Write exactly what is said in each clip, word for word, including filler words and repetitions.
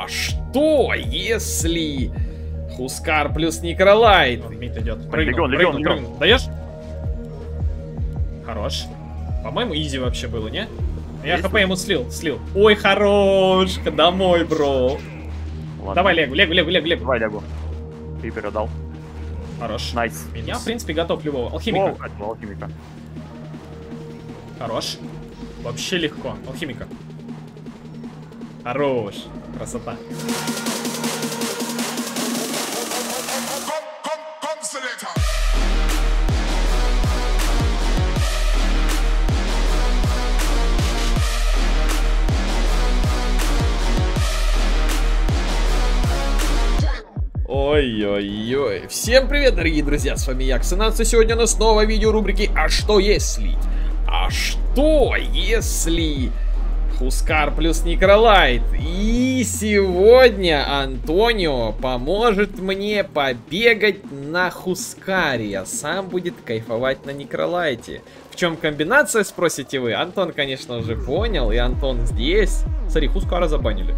А что, если Хускар плюс Некролайт? Мид идет. Легион, легион, легион. Даешь? Хорош. По-моему, изи вообще было, не? Я хп ему слил, слил. Ой, хорош. Домой, бро. Ладно. Давай легу, легу, легу, легу, легу. Давай лягу. Ты передал. Хорош. Найс. Я, в принципе, готов любого. Алхимика. О, алхимика. Хорош. Вообще легко. Алхимика. Хорош. Красота. Ой-ой-ой. Всем привет, дорогие друзья, с вами я, Ксенанс, и сегодня у нас снова видео рубрики «А что если?». А что если Хускар плюс Некролайт? И сегодня Антонио поможет мне побегать на Хускаре, а сам будет кайфовать на Некролайте. В чем комбинация, спросите вы? Антон, конечно, уже понял, и Антон здесь. Смотри, Хускара забанили.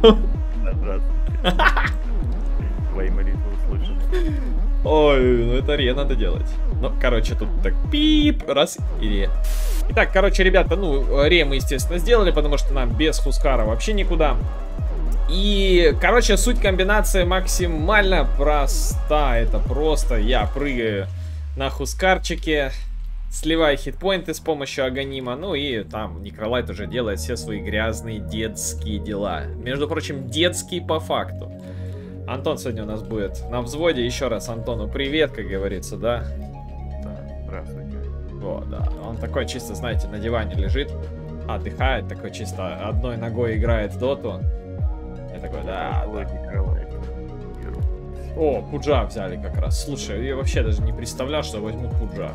Твои молитвы услышат. Ой, ну это ре надо делать. Ну, короче, тут так пип, раз и ре. Итак, короче, ребята, ну, ре мы, естественно, сделали, потому что нам без Хускара вообще никуда. И, короче, суть комбинации максимально проста. Это просто я прыгаю на Хускарчике, сливаю хитпоинты с помощью Аганима, ну и там Некролайт уже делает все свои грязные детские дела. Между прочим, детские по факту. Антон сегодня у нас будет на взводе. Еще раз Антону привет, как говорится, да? Да, здравствуйте. О, да. Он такой чисто, знаете, на диване лежит, отдыхает, такой чисто одной ногой играет в доту. Я такой, да, да. О, Пуджа взяли как раз. Слушай, я вообще даже не представлял, что возьмут Пуджа.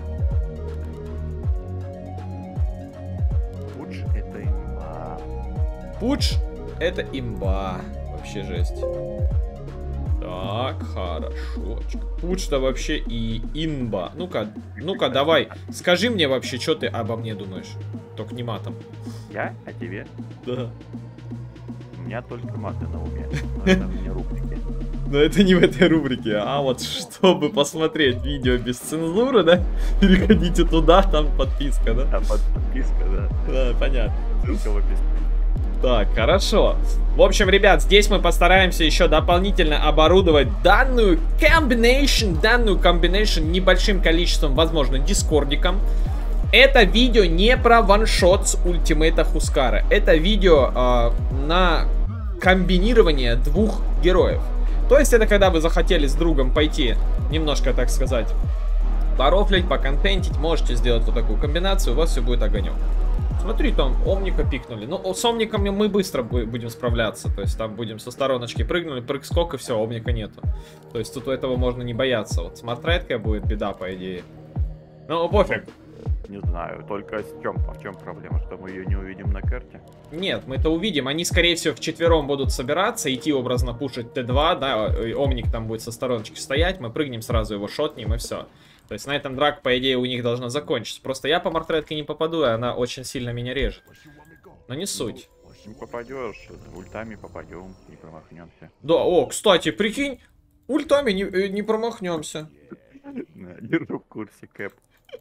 Пудж это имба. Пудж это имба. Вообще жесть. Так, хорошо. Пудж-то вообще и имба. Ну-ка, ну-ка, давай. Скажи мне вообще, что ты обо мне думаешь? Только не матом. Я? О тебе? Да. У меня только маты на уме. Но это не рубрики. Но это не в этой рубрике. А вот чтобы посмотреть видео без цензуры, да? Переходите туда, там подписка, да? А под подписка, да. Да, понятно. Ссылка в описании. Так, хорошо. В общем, ребят, здесь мы постараемся еще дополнительно оборудовать данную комбинацию, данную комбинацию небольшим количеством, возможно, дискордиком. Это видео не про ваншот с ультимейта Хускара. Это видео э, на комбинирование двух героев. То есть это когда вы захотели с другом пойти немножко, так сказать, порофлить, поконтентить, можете сделать вот такую комбинацию, у вас все будет огонек. Смотри, там Омника пикнули. Ну, с Омниками мы быстро будем справляться. То есть там будем со стороночки прыгнули, прыг-скок и все, Омника нету. То есть тут у этого можно не бояться. Вот с Мартрайткой будет беда, по идее. Ну, пофиг. Не знаю, только с чем, в чем проблема, что мы ее не увидим на карте? Нет, мы это увидим. Они, скорее всего, вчетвером будут собираться, идти образно пушить Т два, да, Омник там будет со стороночки стоять, мы прыгнем сразу, его шотнем и все. То есть на этом драк, по идее, у них должна закончиться. Просто я по Мартрайтке не попаду, и она очень сильно меня режет. Но не суть. Не попадешь, ультами попадем, не промахнемся. Да, о, кстати, прикинь, ультами не, не промахнемся. Держу в курсе, Кэп.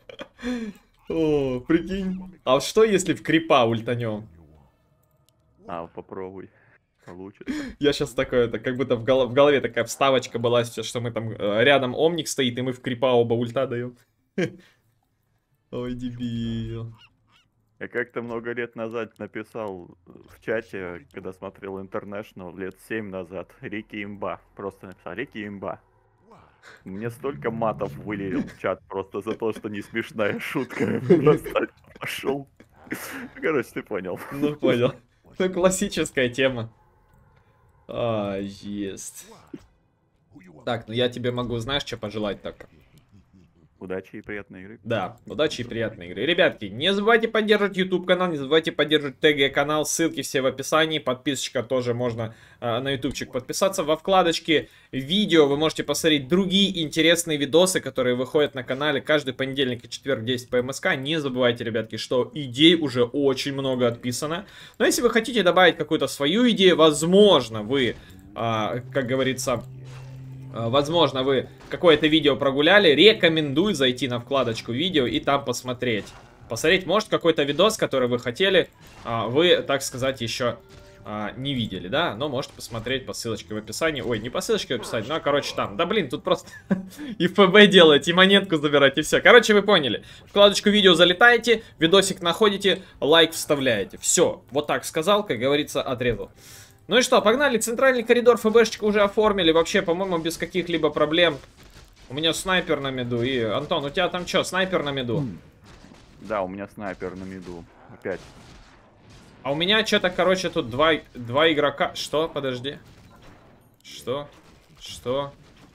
О, прикинь. А что если в крипа ультанем? А, попробуй. Получится. Я сейчас такое, это как будто в, гол в голове такая вставочка была сейчас, что мы там э, рядом Омник стоит, и мы в крипа оба ульта даем. Ой, дебил. Я как-то много лет назад написал в чате, когда смотрел International, лет семь назад, Рики имба. Просто написал Рики имба. Мне столько матов вылил в чат просто за то, что не смешная шутка. Просто пошел. Короче, ты понял. Ну, понял. Ну, классическая тема. А, Ah, есть. Так, ну я тебе могу, знаешь, что пожелать так? Удачи и приятной игры. Да, удачи и приятной игры. Ребятки, не забывайте поддерживать YouTube канал, не забывайте поддерживать ТГ канал, ссылки все в описании, подписочка тоже можно э, на ютубчик подписаться. Во вкладочке видео вы можете посмотреть другие интересные видосы, которые выходят на канале каждый понедельник и четверг в десять по МСК. Не забывайте, ребятки, что идей уже очень много отписано. Но если вы хотите добавить какую-то свою идею, возможно, вы, э, как говорится... Возможно, вы какое-то видео прогуляли, рекомендую зайти на вкладочку видео и там посмотреть. Посмотреть, может, какой-то видос, который вы хотели, вы, так сказать, еще не видели, да? Но можете посмотреть по ссылочке в описании. Ой, не по ссылочке в описании, ну, а, короче, там. Да, блин, тут просто и ФБ делать, и монетку забирать, и все. Короче, вы поняли. Вкладочку видео залетаете, видосик находите, лайк вставляете. Все, вот так сказал, как говорится, отрезал. Ну и что, погнали, центральный коридор ФБшечку уже оформили, вообще, по-моему, без каких-либо проблем. У меня снайпер на миду, и, Антон, у тебя там что, снайпер на миду? Да, у меня снайпер на миду, опять. А у меня что-то, короче, тут два, два игрока, что, подожди. Что? Что?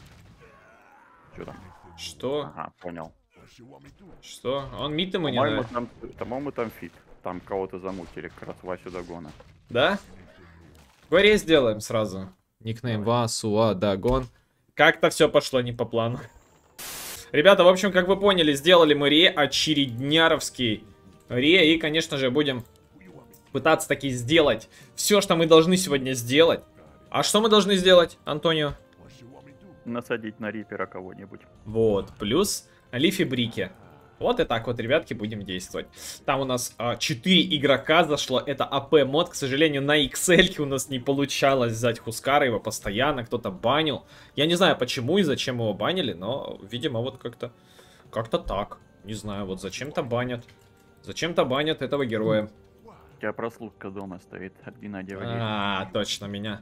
Что там? Что? Ага, понял. Что? Он мид ему не По-моему, дает. там, по-моему, там фит, там кого-то замутили, как раз Васю Дагона. Да? Горе сделаем сразу. Никнейм Васуа Дагон. Как-то все пошло не по плану. Ребята, в общем, как вы поняли, сделали мы ре очередняровский ре. И, конечно же, будем пытаться таки сделать все, что мы должны сегодня сделать. А что мы должны сделать, Антонио? Насадить на рипера кого-нибудь. Вот, плюс Лифи Брики. Вот и так вот, ребятки, будем действовать. Там у нас а, четыре игрока зашло. Это АП мод. К сожалению, на икс эль у нас не получалось взять Хускара. Его постоянно кто-то банил. Я не знаю, почему и зачем его банили. Но, видимо, вот как-то как-то так. Не знаю, вот зачем-то банят. Зачем-то банят этого героя. У тебя прослушка дома стоит от Геннадия Валерьевича. А, точно, меня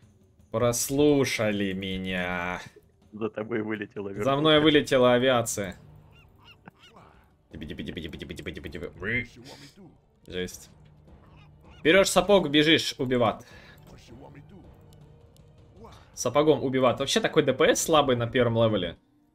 прослушали меня. За тобой вылетела верхушка. За мной вылетела авиация. Жесть. Берешь сапог, бежишь, убиват. Сапогом убиват. Вообще такой ДПС слабый на первом левеле.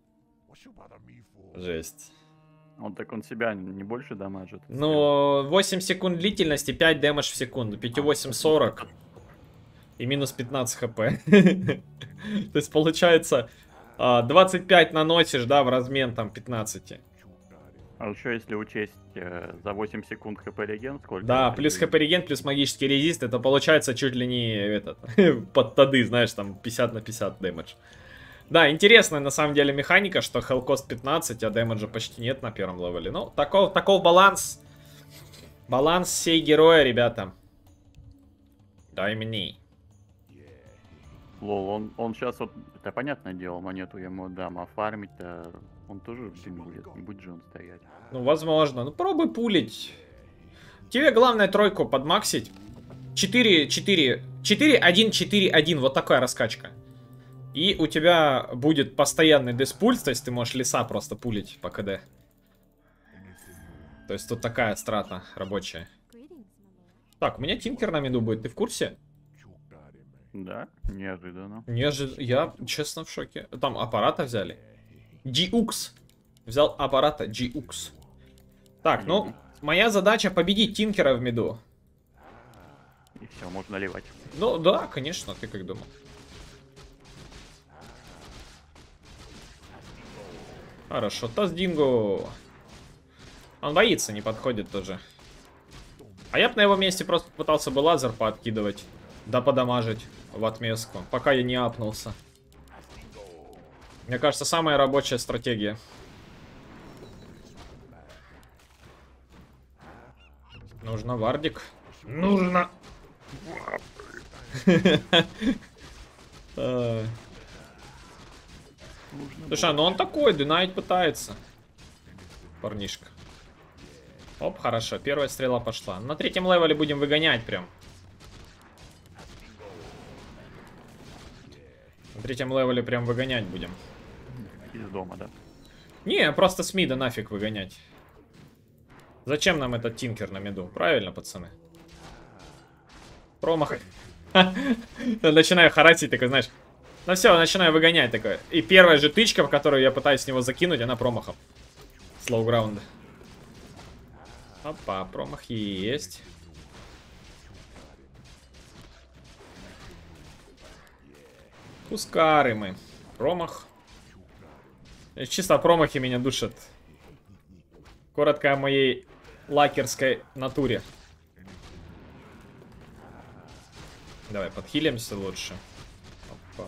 Жесть. Он так он себя не больше дамажит. Ну, восемь секунд длительности, пять дэмэдж в секунду. пять восемь сорок. И минус пятнадцать хп. То есть получается двадцать пять наносишь, да, в размен там пятнадцать. А еще если учесть э, за восемь секунд хп реген, сколько? Да, плюс хп реген, плюс магический резист, это получается чуть ли не этот, под тады, знаешь, там пятьдесят на пятьдесят дэмэдж. Да, интересная на самом деле механика, что хелкост пятнадцать, а дэмэджа почти нет на первом левеле. Ну, таков, таков баланс. Баланс сей героя, ребята. Дай мне. Лол, он, он сейчас вот, это понятное дело, монету ему дам, а фармить-то он тоже не будет, не будет же он стоять. Ну, возможно. Ну, пробуй пулить. Тебе главное тройку подмаксить. четыре, четыре, четыре, один, четыре, один. Вот такая раскачка. И у тебя будет постоянный диспульс, то есть ты можешь леса просто пулить по КД. То есть тут такая страта рабочая. Так, у меня Тинкер на миду будет, ты в курсе? Да, неожиданно. Неожиданно. Я, честно, в шоке. Там аппарата взяли. джи икс. Взял аппарата джи икс. Так, ну, моя задача победить Тинкера в миду. И все, можно ливать. Ну, да, конечно, ты как думал. Хорошо, Таздинго. Он боится, не подходит тоже. А я бы на его месте просто пытался бы лазер пооткидывать. Да подамажить в отместку, пока я не апнулся. Мне кажется, самая рабочая стратегия. Нужно вардик. Нужно. Слушай, ну он такой, динайт пытается. Парнишка. Оп, хорошо, первая стрела пошла. На третьем левеле будем выгонять прям. На третьем левеле прям выгонять будем. Из дома, да? Не, просто с мида нафиг выгонять. Зачем нам этот Тинкер на миду? Правильно, пацаны? Промах. Начинаю харатить, такой, знаешь. Ну все, начинаю выгонять такое. И первая же тычка, в которую я пытаюсь с него закинуть, она промахом. Слоуграунд. Опа, промах есть. Пускары мы. Промах. Чисто промахи меня душат. Коротко о моей лакерской натуре. Давай подхилимся лучше. Опа.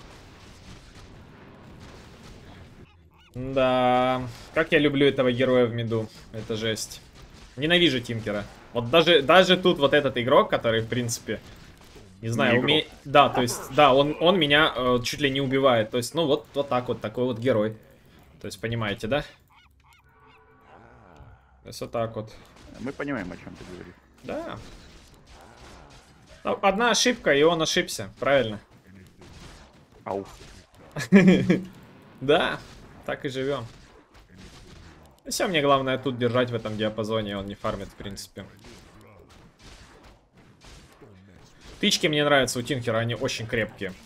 Да, как я люблю этого героя в миду. Это жесть. Ненавижу Тинкера. Вот даже, даже тут вот этот игрок, который, в принципе, не знаю, умеет... Да, то есть, да, он, он меня э, чуть ли не убивает. То есть, ну вот, вот так вот, такой вот герой. То есть, понимаете, да? То есть, вот так вот. Мы понимаем, о чем ты говоришь. Да. Одна ошибка, и он ошибся, правильно? Ау. Да, так и живем. Все, мне главное тут держать в этом диапазоне, он не фармит, в принципе. Тычки мне нравятся у Тинкера, они очень крепкие.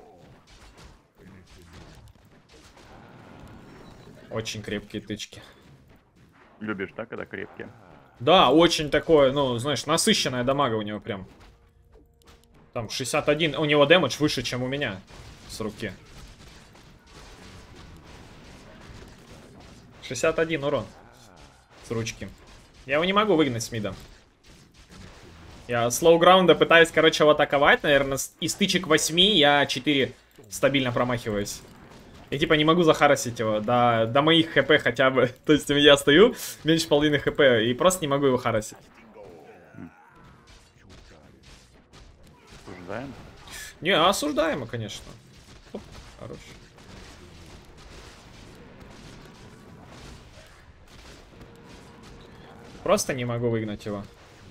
Очень крепкие тычки. Любишь, да, когда крепкие? Да, очень такое, ну, знаешь, насыщенная дамага у него прям. Там шестьдесят один, у него дэмэдж выше, чем у меня с руки. шестьдесят один урон с ручки. Я его не могу выгнать с мида. Я с лоу-граунда пытаюсь, короче, его атаковать. Наверное, из тычек восьми я четыре стабильно промахиваюсь. Я типа не могу захарасить его до, до моих хп хотя бы. То есть я стою, меньше половины хп, и просто не могу его харасить. Осуждаем? Не, осуждаемо, конечно. Оп, хорош. Просто не могу выгнать его.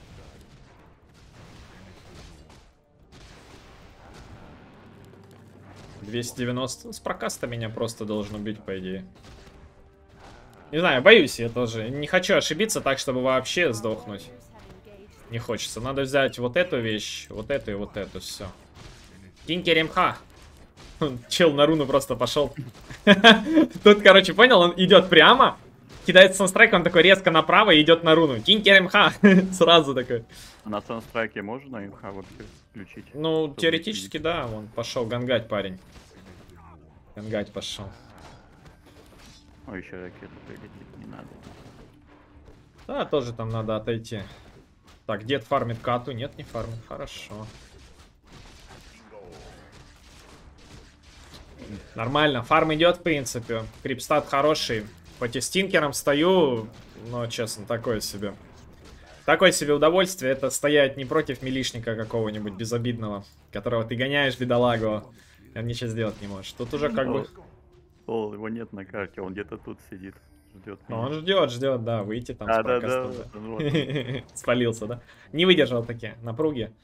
двести девяносто. С прокаста меня просто должен убить, по идее. Не знаю, боюсь я тоже. Не хочу ошибиться так, чтобы вообще сдохнуть. Не хочется. Надо взять вот эту вещь, вот эту и вот эту. Все. Тинкер МХ. Чел на руну просто пошел. Тут, короче, понял, он идет прямо. Кидает санстрайк, он такой резко направо и идет на руну. Тинкер МХ. Сразу такой. На санстрайке можно МХ вообще включить? Ну, теоретически, да. Он пошел гангать, парень. Гангать пошел. Ой, еще ракета прилетит, не надо. Да, тоже там надо отойти. Так, дед фармит кату. Нет, не фармит. Хорошо. Нормально. Фарм идет, в принципе. Крипстат хороший. Хоть и с Тинкером стою, но, честно, такое себе. Такое себе удовольствие. Это стоять не против милишника какого-нибудь безобидного, которого ты гоняешь, бедолагу. Он ничего сделать не можешь. Тут уже как бы... О, его нет на карте, он где-то тут сидит. Ждет. Он ждет, ждет, да, выйти там а, с да, прокастом. да, Да. вот. Спалился, да? Не выдержал таки, напруги.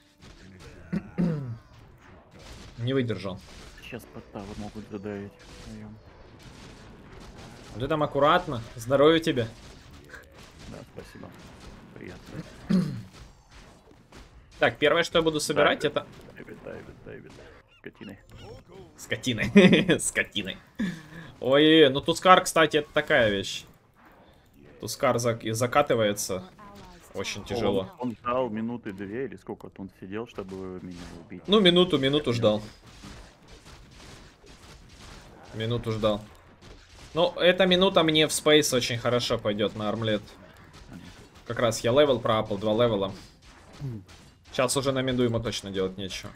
Не выдержал. Сейчас подтавы могут задавить. Вдвоем. Ты там аккуратно. Здоровья тебе. Да, спасибо. Приятно. Так, первое, что я буду собирать, Дайвит, это... Дайвит, Дайвит, Дайвит. Скотиной. Скотиной. Скотиной. Ой, ну Тускар, кстати, это такая вещь. Тускар зак закатывается. Очень тяжело. Он, он ждал минуты две или сколько он сидел, чтобы меня убить. Ну, минуту, минуту ждал. Минуту ждал. Ну, эта минута мне в спейс очень хорошо пойдет на армлет. Как раз я левел проапал, два левела. Сейчас уже на миду ему точно делать нечего.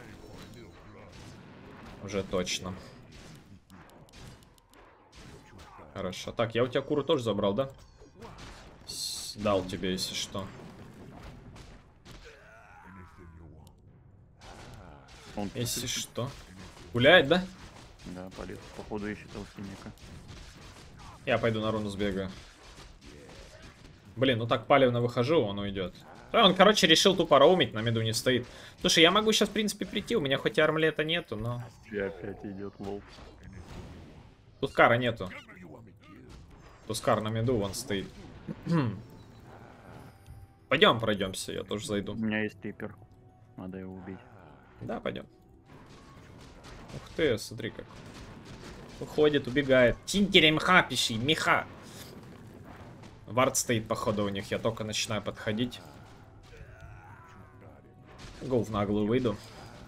Уже точно. Хорошо. Так, я у тебя куру тоже забрал, да? С дал тебе, если что. Он Если что. Гуляет, да? Да, полез. Походу ищет алхимика. Я пойду на руну сбегаю. Блин, ну так палевно выхожу, он уйдет. Он, короче, решил тупо роумить, на миду не стоит. Слушай, я могу сейчас, в принципе, прийти. У меня хоть и армлета нету, но... И опять идет лол. Тускара нету. Тускар на миду, вон стоит. Пойдем пройдемся, я тоже зайду. У меня есть рипер. Надо его убить. Да, пойдем. Ух ты, смотри как. Уходит, убегает. Тинтери мха пиши, меха. Вард стоит, походу, у них. Я только начинаю подходить. Гол в наглую выйду.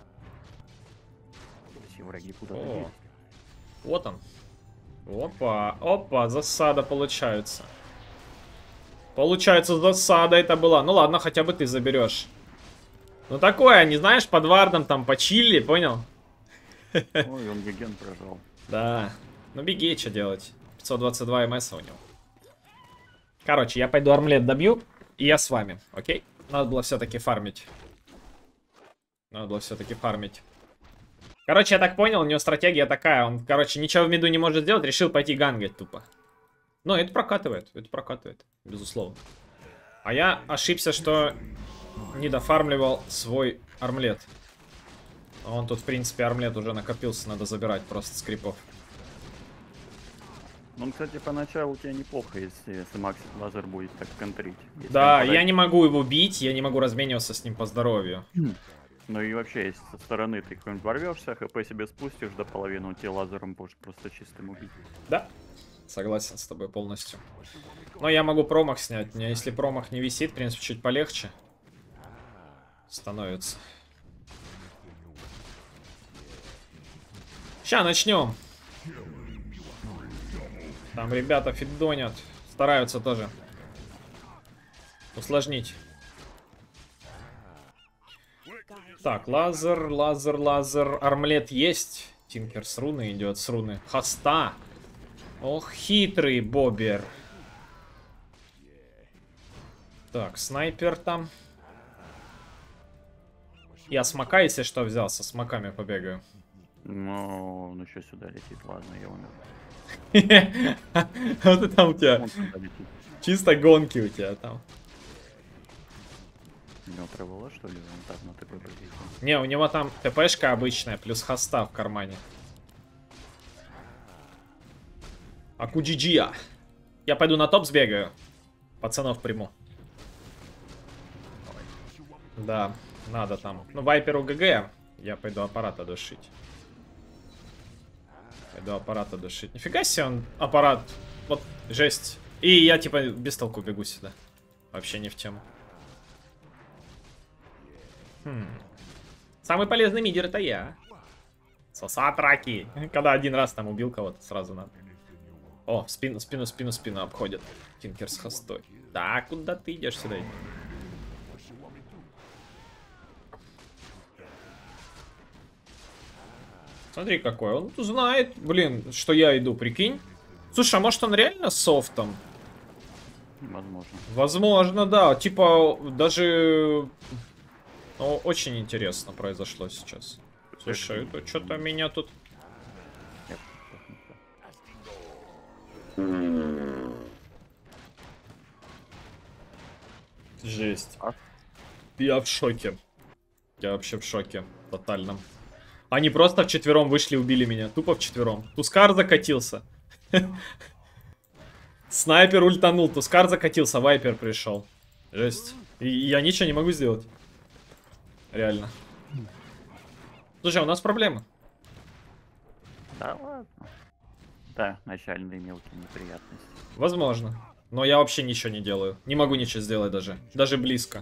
Все враги куда-то О, делись. вот он. Опа, опа, засада получается. Получается, засада это была. Ну ладно, хотя бы ты заберешь. Ну такое, не знаешь, под вардом там почили, понял? Ой, он геген прожал. Да. Ну беги, что делать? пятьсот двадцать два МС у него. Короче, я пойду армлет добью, и я с вами, окей? Надо было все-таки фармить. Надо было все-таки фармить. Короче, я так понял, у него стратегия такая. Он, короче, ничего в миду не может сделать, решил пойти гангать тупо. Но это прокатывает, это прокатывает, безусловно. А я ошибся, что не дофармливал свой армлет. Он тут, в принципе, армлет уже накопился, надо забирать просто с крипов. Ну, кстати, поначалу у тебя неплохо, если Максит лазер будет так контрить. Если Да, подать... я не могу его бить, я не могу размениваться с ним по здоровью. Ну и вообще, если со стороны ты какой-нибудь ворвешься, хп себе спустишь до половины, он тебе лазером может просто чистым убить. Да, согласен с тобой полностью. Но я могу промах снять. У меня, если промах не висит, в принципе, чуть полегче становится. Сейчас начнем. Там ребята фидонят. Стараются тоже усложнить. Так, лазер, лазер, лазер. Армлет есть. Тинкер с руны идет, с руны. Хоста. Ох, хитрый бобер. Так, снайпер там. Я смока, если что, взял. Со смоками побегаю. Ну, он еще сюда летит, ладно, я умер. Вот это там у тебя. Он сюда летит. Чисто гонки у тебя там. У него тревела, что ли? Он так на ТП победил. Не, у него там ТПшка обычная, плюс хоста в кармане. Акуджиджия. Я пойду на топ сбегаю. Пацанов приму. Да, надо там. Ну, Вайперу ГГ. Я пойду аппарата душить. Пойду аппарата душить. Нифига себе он аппарат. Вот, жесть. И я типа без толку бегу сюда. Вообще не в тему. Хм. Самый полезный мидер это я. Сосат раки. Когда один раз там убил кого-то, сразу надо. О, спину, спину, спину, спину обходят. Тинкер с хостой. Да, куда ты идешь сюда? Смотри какой. Он знает, блин, что я иду, прикинь. Слушай, а может он реально с софтом? Возможно. Возможно, да. Типа, даже... Ну, очень интересно произошло сейчас. Слушай, это что-то меня тут... Жесть. А? Я в шоке. Я вообще в шоке. Тотальном. Они просто вчетвером вышли и убили меня. Тупо вчетвером. Тускар закатился. Снайпер ультанул. Тускар закатился. Вайпер пришел. Жесть. И я ничего не могу сделать. Реально. Слушай, у нас проблемы. Да ладно. Да, начальные мелкие неприятности. Возможно. Но я вообще ничего не делаю. Не могу ничего сделать даже. Даже близко.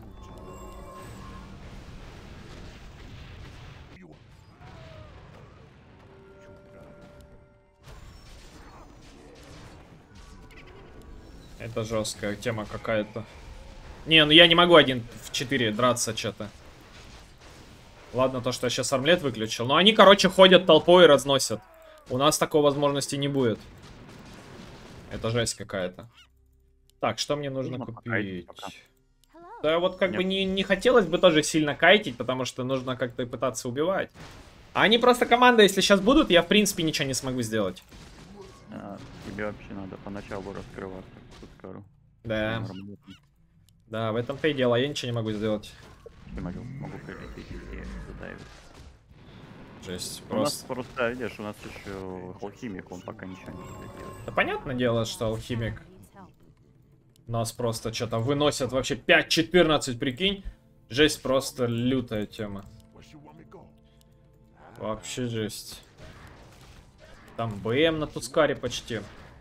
Это жесткая тема какая-то. Не, ну я не могу один в четыре драться что-то. Ладно, то, что я сейчас армлет выключил. Но они, короче, ходят толпой и разносят. У нас такой возможности не будет. Это жесть какая-то. Так, что мне нужно Нужно купить? пока. Да вот как Нет. бы не, не хотелось бы тоже сильно кайтить, потому что нужно как-то пытаться убивать. А они просто команда, если сейчас будут, я в принципе ничего не смогу сделать. А, тебе вообще надо поначалу раскрываться. Тускару. Да. Да, в этом-то и дело, я ничего не могу сделать. Я могу, могу прилететь и задавить. Жесть, У нас просто. просто, видишь, у нас еще алхимик, он пока ничего не прилетел. Да понятное дело, что алхимик нас просто что-то выносят вообще пять четырнадцать, прикинь. Жесть, просто лютая тема. Вообще жесть. Там БМ на Тускаре почти.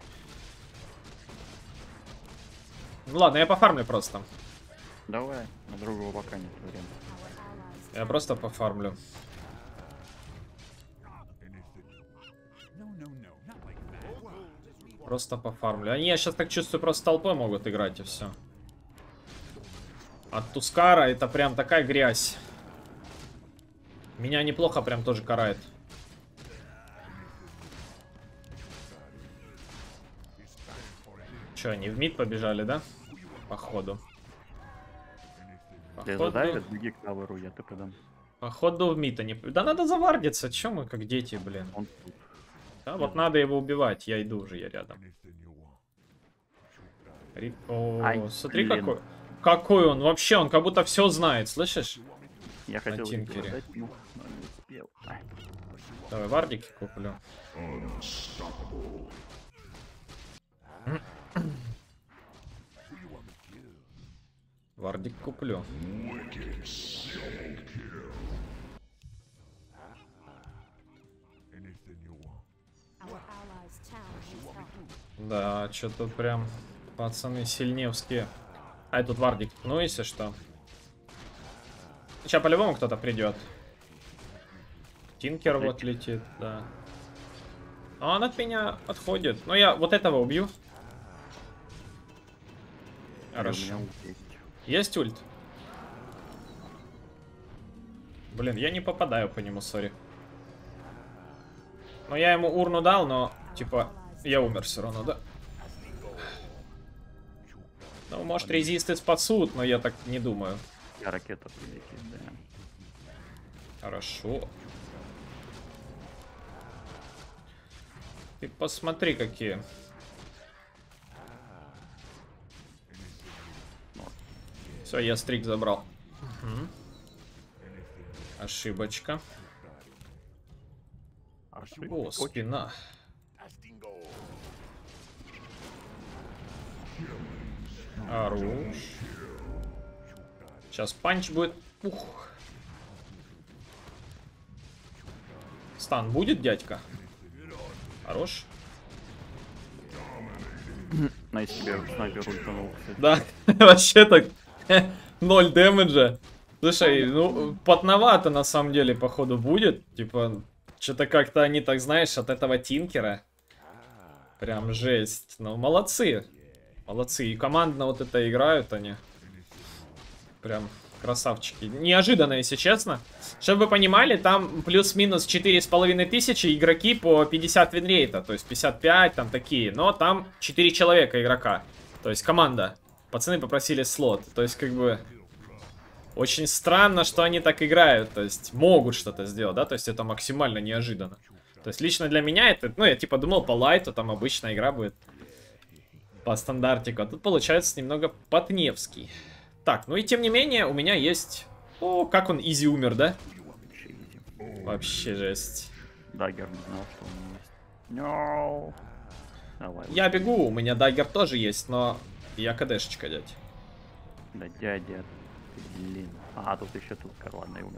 Ну ладно, я пофармлю просто. Давай, на другого пока нет времени. Я просто пофармлю. Просто пофармлю. Они, я сейчас так чувствую, просто толпой могут играть и все. От Тускара это прям такая грязь. Меня неплохо прям тоже карает. Че, они в мид побежали, да? Походу. Ты задавят, беги к таверу, я ТП дам. Походу в мид они... Да надо завардиться, че мы как дети, блин. Он тут. Да, вот надо его убивать, я иду уже, я рядом. Ри- О, Ай, смотри блин. какой. Какой он, вообще, он как будто все знает, слышишь? Я хотел Тинкере. тебе дать, ну, но не успел. Ай. Давай вардики куплю. Вардик куплю. Да, что-то прям пацаны сильневские. А тут вардик, ну если что. Сейчас по-любому кто-то придет. Тинкер вот летит, да. А он от меня отходит. Но я вот этого убью. Хорошо. У меня ult есть. Есть ульт? Блин, я не попадаю по нему, сори. Но я ему урну дал, но, типа, я умер все равно, да? Ну, может, резисты спасут, но я так не думаю. Я ракета прилетит, да. Хорошо. Ты посмотри, какие. Все, я стрик забрал. Угу. Ошибочка. О, спина. Хорош. Сейчас панч будет. Ух. Стан будет, дядька? Хорош. На тебе снайпер ультанул, кстати. Да, вообще так. Ноль дэмэджа. Слушай, ну, потновато на самом деле, походу, будет. Типа, что-то как-то они так, знаешь, от этого Тинкера. Прям жесть. Ну, молодцы. Молодцы. И командно вот это играют они. Прям красавчики. Неожиданно, если честно. Чтобы вы понимали, там плюс-минус четыре с половиной тысячи игроки по пятьдесят винрейта. То есть пятьдесят пять, там такие. Но там четыре человека игрока. То есть команда. Пацаны попросили слот. То есть, как бы... Очень странно, что они так играют. То есть, могут что-то сделать, да? То есть, это максимально неожиданно. То есть, лично для меня это... Ну, я типа думал, по лайту там обычная игра будет. По стандартику. А тут получается немного по-тневский. Так, ну и тем не менее, у меня есть... О, как он изи умер, да? Вообще жесть. Даггер не знал, что у него есть. No. Давай. Я бегу, у меня даггер тоже есть, но... Я КДшечка, дядь. Да, дядя. Блин. А, тут еще тут ладно, умер.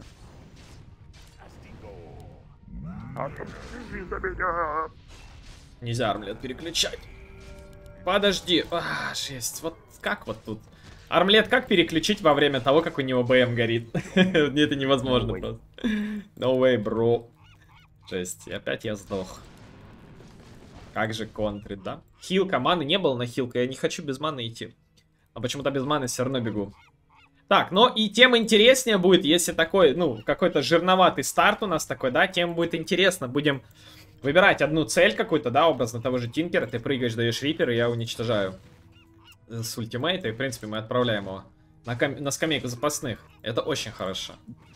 Нельзя армлет переключать. Подожди. А, жесть. Вот как вот тут? Армлет как переключить во время того, как у него БМ горит? Это невозможно No просто. No way, bro. Жесть. И опять я сдох. Как же контрит, да? Хилка, маны не было на хилка. Я не хочу без маны идти. А почему-то без маны все равно бегу. Так, но и тем интереснее будет, если такой, ну, какой-то жирноватый старт у нас такой, да, тем будет интересно. Будем выбирать одну цель какую-то, да, образно того же Тинкера. Ты прыгаешь, даешь рипер, и я уничтожаю с ультимейта. И, в принципе, мы отправляем его на, на скамейку запасных. Это очень хорошо.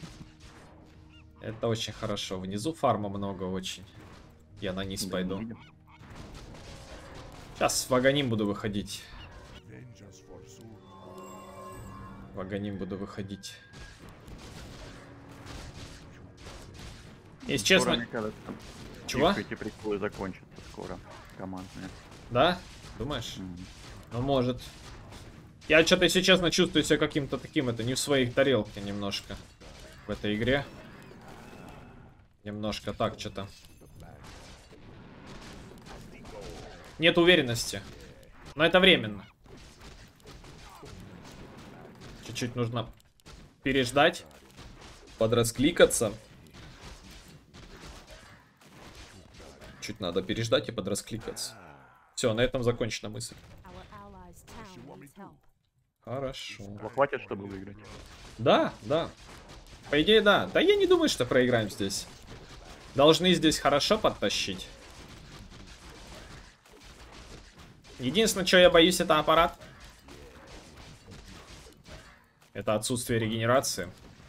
Это очень хорошо. Внизу фарма много очень. Я на низ пойду. Сейчас в Аганим буду выходить. В Аганим буду выходить. Если честно... Скоро, кажется, Чего? эти приколы закончатся скоро. Командные. Да? Думаешь? Mm. Ну, может. Я что-то, если честно, чувствую себя каким-то таким, это не в своей тарелке немножко. В этой игре. Немножко так, что-то. нет уверенности. Но это временно. Чуть-чуть нужно переждать. Подраскликаться. Чуть надо переждать и подраскликаться. Все, на этом закончена мысль. Хорошо. Хватит, чтобы выиграть. Да, да. По идее, да. Да я не думаю, что проиграем здесь. Должны здесь хорошо подтащить. Единственное, что я боюсь, это аппарат. Это отсутствие регенерации.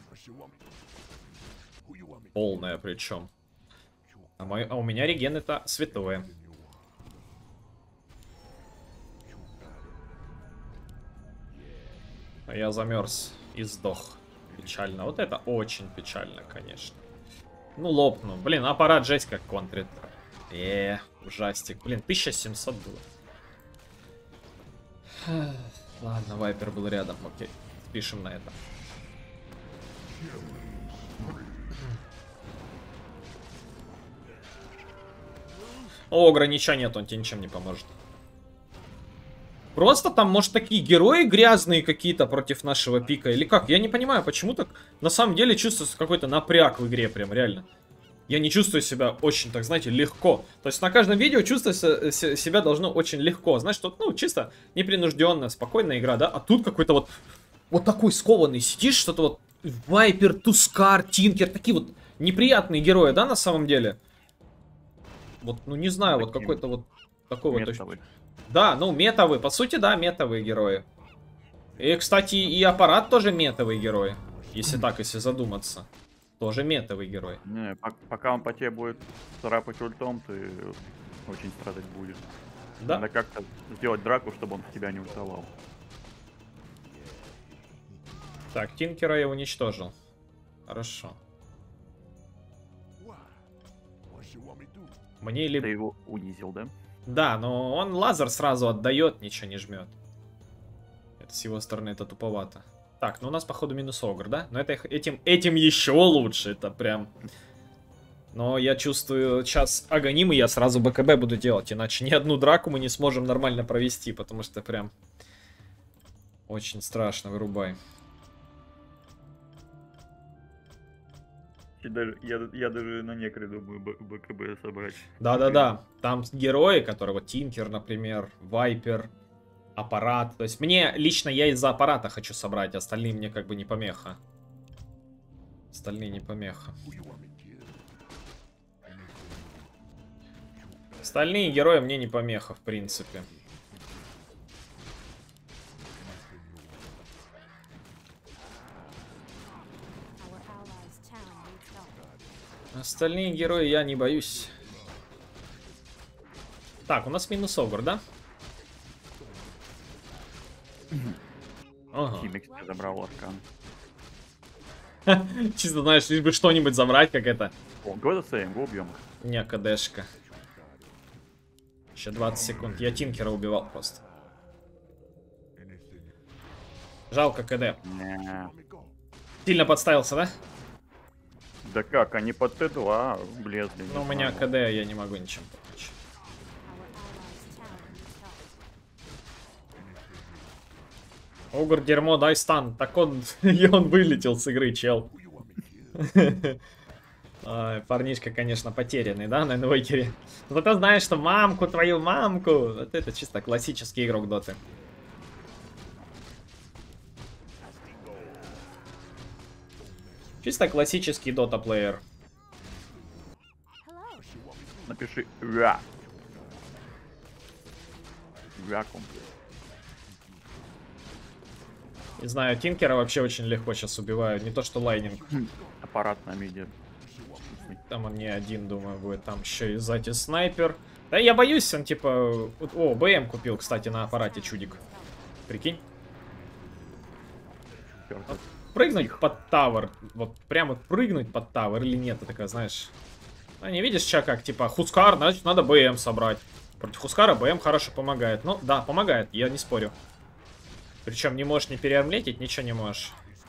Полная причем. А, мой, а у меня реген это святое. А я замерз и сдох. Печально. Вот это очень печально, конечно. Ну, лопну. Блин, аппарат жесть как контрит. Эээ, ужастик. Блин, тысяча семьсот было. Ладно, Вайпер был рядом. Окей, спишем на это. О, ограничения нет, он тебе ничем не поможет. Просто там, может, такие герои грязные какие-то против нашего пика. Или как? Я не понимаю, почему так на самом деле чувствуется какой-то напряг в игре, прям реально. Я не чувствую себя очень, так знаете, легко. То есть на каждом видео чувствовать себя должно очень легко. Знаешь, что, ну, чисто непринужденная, спокойная игра, да? А тут какой-то вот, вот такой скованный сидишь, что-то вот Вайпер, Тускар, Тинкер, такие вот неприятные герои, да, на самом деле? Вот, ну, не знаю, вот какой-то вот такой вот... Да, ну, метовые, по сути, да, метовые герои. И, кстати, и аппарат тоже метовый герой. Если так, если задуматься. Тоже метовый герой. Не, пока он по тебе будет царапать ультом, ты очень страдать будешь. Да? Надо как-то сделать драку, чтобы он в тебя не ультовал. Так, Тинкера я уничтожил. Хорошо. Мне ли... Ты его унизил, да? Да, но он лазер сразу отдает, ничего не жмет. Это с его стороны это туповато. Так, ну у нас походу минус огр, да? Но это этим, этим еще лучше, это прям... Но я чувствую, сейчас агоним, и я сразу БКБ буду делать, иначе ни одну драку мы не сможем нормально провести, потому что прям... Очень страшно, вырубай. Я даже, я, я даже на некре думаю БКБ собрать. Да-да-да, там герои, которые, вот Тинкер, например, Вайпер, аппарат. То есть мне, лично я из-за аппарата хочу собрать, остальные мне как бы не помеха. Остальные не помеха. Остальные герои мне не помеха, в принципе. Остальные герои я не боюсь. Так, у нас минус огр, да? Ага. Химик забрал аркан. Чисто, знаешь, лишь бы что-нибудь забрать, как это. О, го ДСМ, го убьем. Не, КДшка. Еще двадцать секунд. Я Тинкера убивал просто. Жалко КД. Не. Сильно подставился, да? Да как, они под Т два влезли. Ну, у меня КД, я не могу ничем помочь. Огр, дерьмо, дай стан. Так он, и он вылетел с игры, чел. Ой, парнишка, конечно, потерянный, да, на инвокере. Зато знаешь, что мамку, твою мамку. Вот это чисто классический игрок доты. Чисто классический дота-плеер. Напиши «Уя». «Уя» комплекс. Не знаю, Тинкера вообще очень легко сейчас убивают. Не то, что Лайнинг. Аппарат на миде. Там он не один, думаю, будет. Там еще и сзади снайпер. Да я боюсь, он типа... О, БМ купил, кстати, на аппарате чудик. Прикинь. Вот прыгнуть под тавер. Вот прям вот прыгнуть под тавер или нет, ты такая, знаешь... А не видишь, ча как, типа, Хускар, значит, надо БМ собрать. Против Хускара БМ хорошо помогает. Ну, да, помогает, я не спорю. Причем не можешь не переармлетить, ничего не можешь.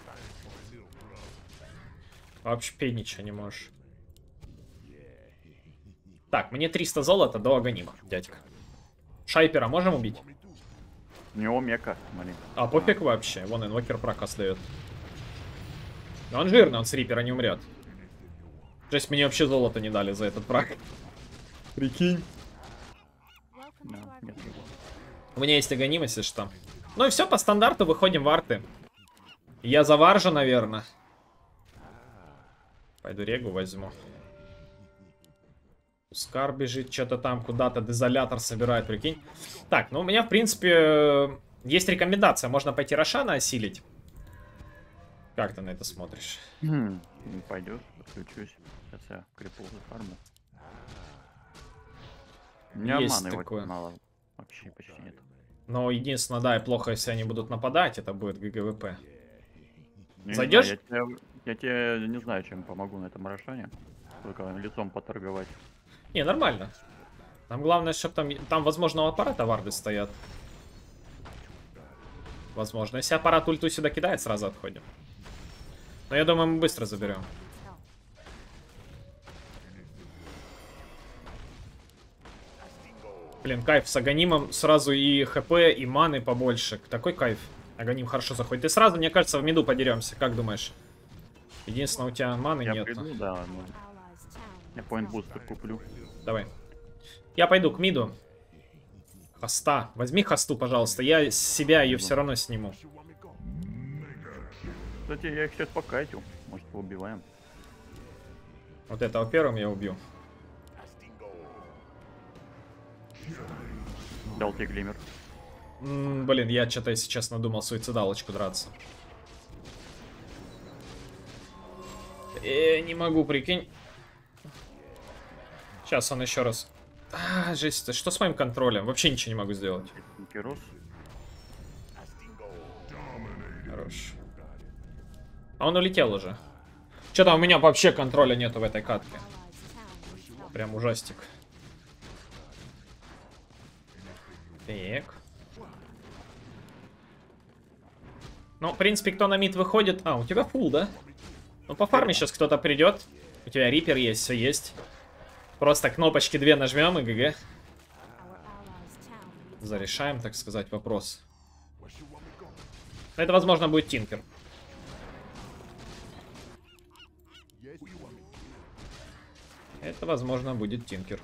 Вообще ничего не можешь. Так, мне триста золота до агонима, дядька. Шайпера можем убить? У него мека, смотри. А, пофиг вообще. Вон инвокер прокас дает. Но он жирный, он с рипера не умрет. Жесть, мне вообще золото не дали за этот прак. Прикинь. Да, нет. У меня есть агонимость, если что. Ну и все, по стандарту выходим в арты. Я за варжа, наверное. Пойду регу возьму. Скар бежит, что-то там куда-то, дезолятор собирает, прикинь. Так, ну у меня, в принципе, есть рекомендация. Можно пойти Рошана осилить. Как ты на это смотришь? Хм, не пойдешь, подключусь. Сейчас я крипл зафарму. У меня Есть маны такое. очень мало. Вообще почти нет. Но единственное, да, и плохо, если они будут нападать, это будет ГГВП. Не Зайдешь? знаю, Я тебе, я тебе не знаю, чем помогу на этом Рошане. Только лицом поторговать. Не, нормально. Там главное, чтобы там, там, возможно, у аппарата варды стоят. Возможно. Если аппарат ульту сюда кидает, сразу отходим. Но я думаю, мы быстро заберем. Блин, кайф с Аганимом. Сразу и хп, и маны побольше. Такой кайф. Аганим хорошо заходит. И сразу, мне кажется, в миду подеремся. Как думаешь? Единственное, у тебя маны Я нет. приду, да, ну, я поинт-бустер куплю. Давай. Я пойду к миду. Хоста. Возьми хосту, пожалуйста. Я с себя ее все равно сниму. Кстати, я их сейчас покатил. Может, поубиваем. Вот этого первым я убью. Дал тебе глиммер. М, блин, я что-то, если честно, думал суицидалочку драться. Э, не могу, прикинь. Сейчас он еще раз. А, жесть, что с моим контролем? Вообще ничего не могу сделать. Керос. Хорош. А он улетел уже. Что-то у меня вообще контроля нету в этой катке. Прям ужастик. Так. Ну, в принципе, кто на мид выходит... А, у тебя фул, да? Ну, по фарме сейчас кто-то придет. У тебя рипер есть, все есть. Просто кнопочки две нажмем и ГГ. Зарешаем, так сказать, вопрос. Это, возможно, будет Тинкер. Это, возможно, будет Тинкер.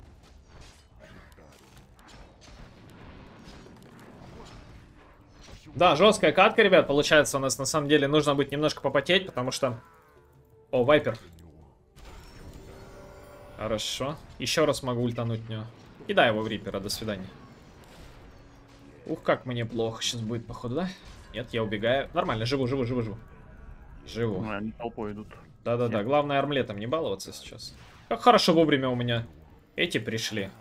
Да, жесткая катка, ребят. Получается, у нас на самом деле нужно будет немножко попотеть, потому что... О, Вайпер. Хорошо. Еще раз могу ультануть в него. Кидай его в Рипера, до свидания. Ух, как мне плохо сейчас будет, походу, да? Нет, я убегаю. Нормально, живу, живу, живу, живу. Живу. Ну, они толпой идут. Да-да-да, главное армлетом не баловаться сейчас. Как хорошо вовремя у меня эти пришли.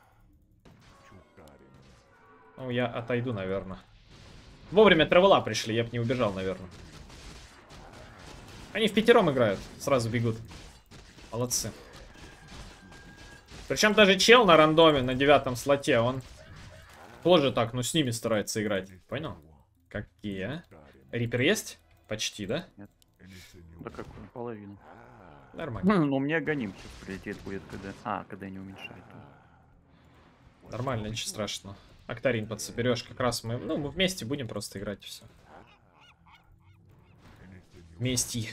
Ну, я отойду, наверное. Вовремя тревела пришли, я бы не убежал, наверное. Они в пятером играют, сразу бегут. Молодцы. Причем даже чел на рандоме, на девятом слоте, он тоже так, ну с ними старается играть. Понял? Какие, а? Рипер есть? Почти, да? Нет. Да какую? Половину. Нормально. Ну, у меня гоним сейчас прилетит будет, когда... А, когда не уменьшает. Нормально, ничего страшного. Актарин подсоберешь, как раз мы... Ну, мы вместе будем просто играть, и все. Вместе.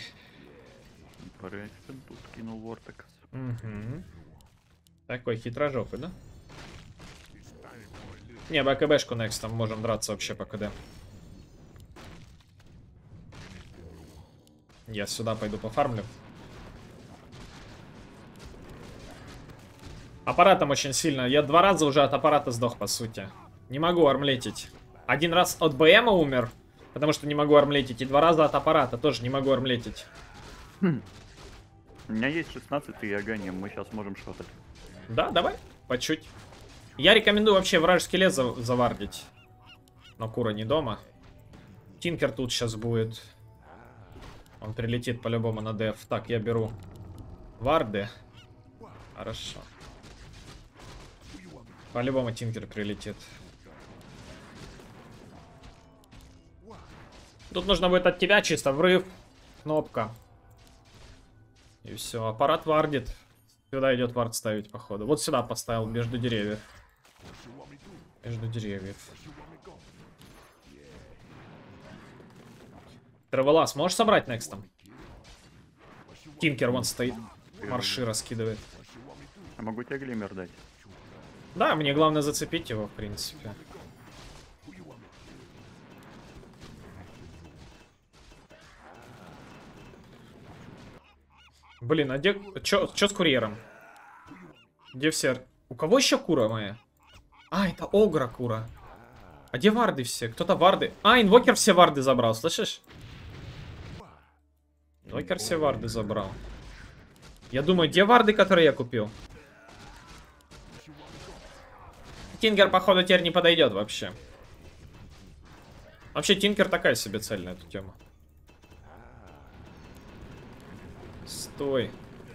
Тут кинул Вортекс. Угу. Такой хитрожопый, да? Не, БКБшку next, там можем драться вообще по КД. Я сюда пойду пофармлю. Аппаратом очень сильно. Я два раза уже от аппарата сдох, по сути. Не могу армлетить. Один раз от БМа умер, потому что не могу армлетить. И два раза от аппарата тоже не могу армлетить. Хм. У меня есть шестнадцать и агоним, мы сейчас можем шотать. Да, давай, по чуть. Я рекомендую вообще вражеский лес за завардить. Но Кура не дома. Тинкер тут сейчас будет. Он прилетит по-любому на деф. Так, я беру варды. Хорошо. По-любому Тинкер прилетит. Тут нужно будет от тебя чисто врыв. Кнопка. И все. Аппарат вардит. Сюда идет вард ставить, походу. Вот сюда поставил, между деревьев. Между деревьев. Травела сможешь собрать некстом? Тинкер вон стоит. Марши раскидывает. Я могу тебе глиммер дать. Да, мне главное зацепить его, в принципе. Блин, а где... Чё, чё с курьером? Где все... У кого еще кура моя? А, это Огра кура. А где варды все? Кто-то варды... А, инвокер все варды забрал, слышишь? Инвокер все варды забрал. Я думаю, где варды, которые я купил? Тинкер, походу, теперь не подойдет вообще. Вообще, Тинкер такая себе цель на эту тему. Стой.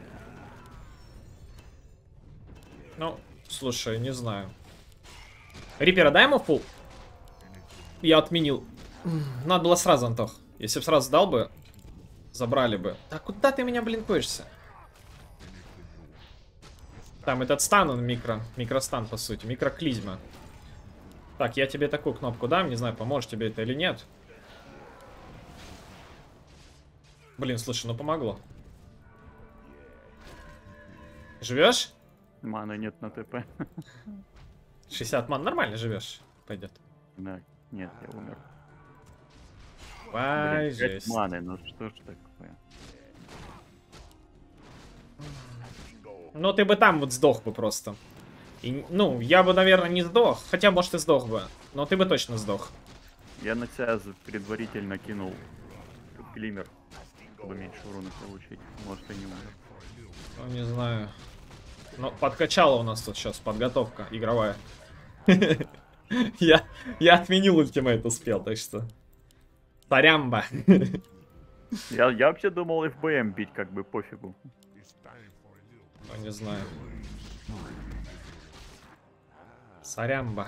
Ну, слушай, не знаю. Рипера дай ему фул? Я отменил. Надо было сразу, Антох. Если бы сразу дал бы, забрали бы. Да куда ты меня блинкуешься? Там этот стан, он микро. Микростан, по сути. Микроклизма. Так, я тебе такую кнопку дам. Не знаю, поможет тебе это или нет. Блин, слушай, ну помогло. Живешь? Маны нет на ТП. шестьдесят ман. Нормально живешь. Пойдет. Да, нет, я умер. Ай, Блин, пять жесть. маны, ну что ж такое? Ну, ты бы там вот сдох бы просто. И, ну, я бы, наверное, не сдох. Хотя, может, и сдох бы. Но ты бы точно сдох. Я на себя за- предварительно кинул глиммер, чтобы меньше урона получить. Может, и не умер. Ну, не знаю. Но подкачала у нас тут сейчас подготовка игровая. Я, я отменил ультимейт успел, так что... Тарямба. Я, я вообще думал эф бэ эм бить, как бы пофигу. Ну, не знаю. Сарямба.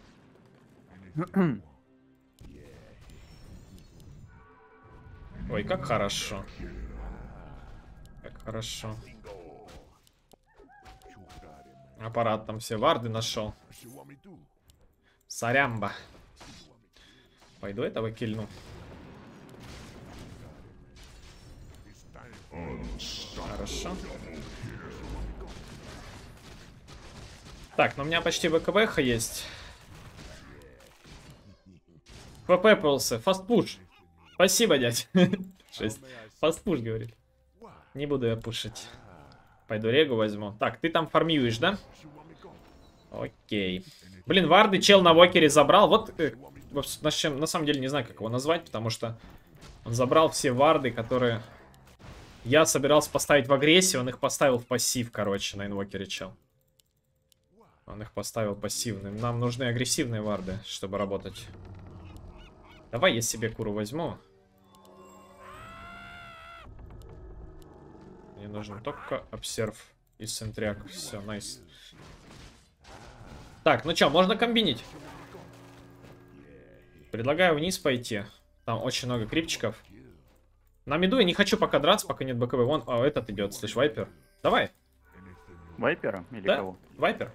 Ой, как хорошо. Как хорошо. Аппарат там все варды нашел. Сарямба. Пойду этого кильну. Хорошо. Так, ну у меня почти ВКБХ есть. ПП пылся. Фастпуш. Спасибо, дядь. шесть. Фастпуш, говорит. Не буду я пушить. Пойду регу возьму. Так, ты там фармируешь, да? Окей. Блин, варды чел на вокере забрал. Вот, э, на, чем, на самом деле не знаю, как его назвать, потому что он забрал все варды, которые я собирался поставить в агрессию. Он их поставил в пассив, короче, на инвокере чел. Он их поставил пассивным. Нам нужны агрессивные варды, чтобы работать. Давай я себе куру возьму. Мне нужен только обсерв и сентряк. Все, найс. Так, ну что, можно комбинить? Предлагаю вниз пойти. Там очень много крипчиков. На миду я не хочу пока драться, пока нет БКБ. Вон, а, этот идет, слышь, Вайпер. Давай. Вайпера или Да? кого? Вайпер.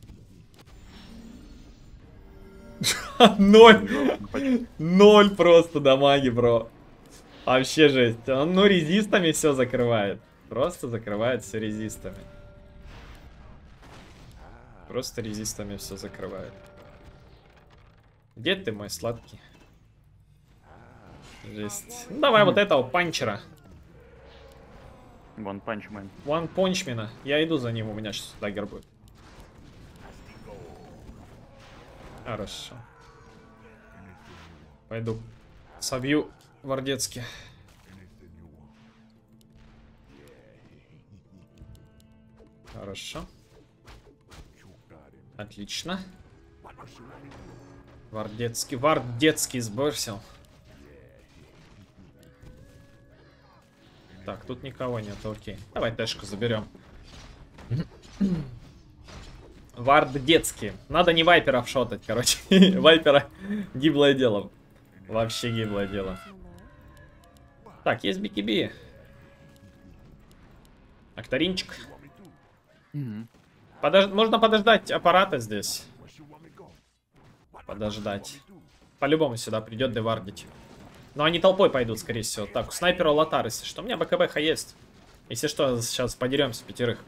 Ноль. Ноль просто дамаги, бро. Вообще жесть. Он, ну, резистами все закрывает. Просто закрывает все резистами. Просто резистами все закрывает. Где ты, мой сладкий? Жесть. Ну, давай вот этого панчера. Вон панчмен. One Punchman. Я иду за ним, у меня сейчас даггер будет. Хорошо. Пойду собью вардецки. Хорошо. Отлично. Вардецкий. Вардецкий сбросил. Так, тут никого нет, окей. Давай тэшку заберем. Вард детский. Надо не вайперов шотать, короче. Вайпера гиблое дело. Вообще гиблое дело. Так, есть би ки би. Акторинчик. Mm-hmm. Подож... Можно подождать аппарата здесь. Подождать. По-любому сюда придет девардить. Но они толпой пойдут, скорее всего. Так, у снайпера Лотар, если что. У меня БКБХ есть. Если что, сейчас подеремся пятерых.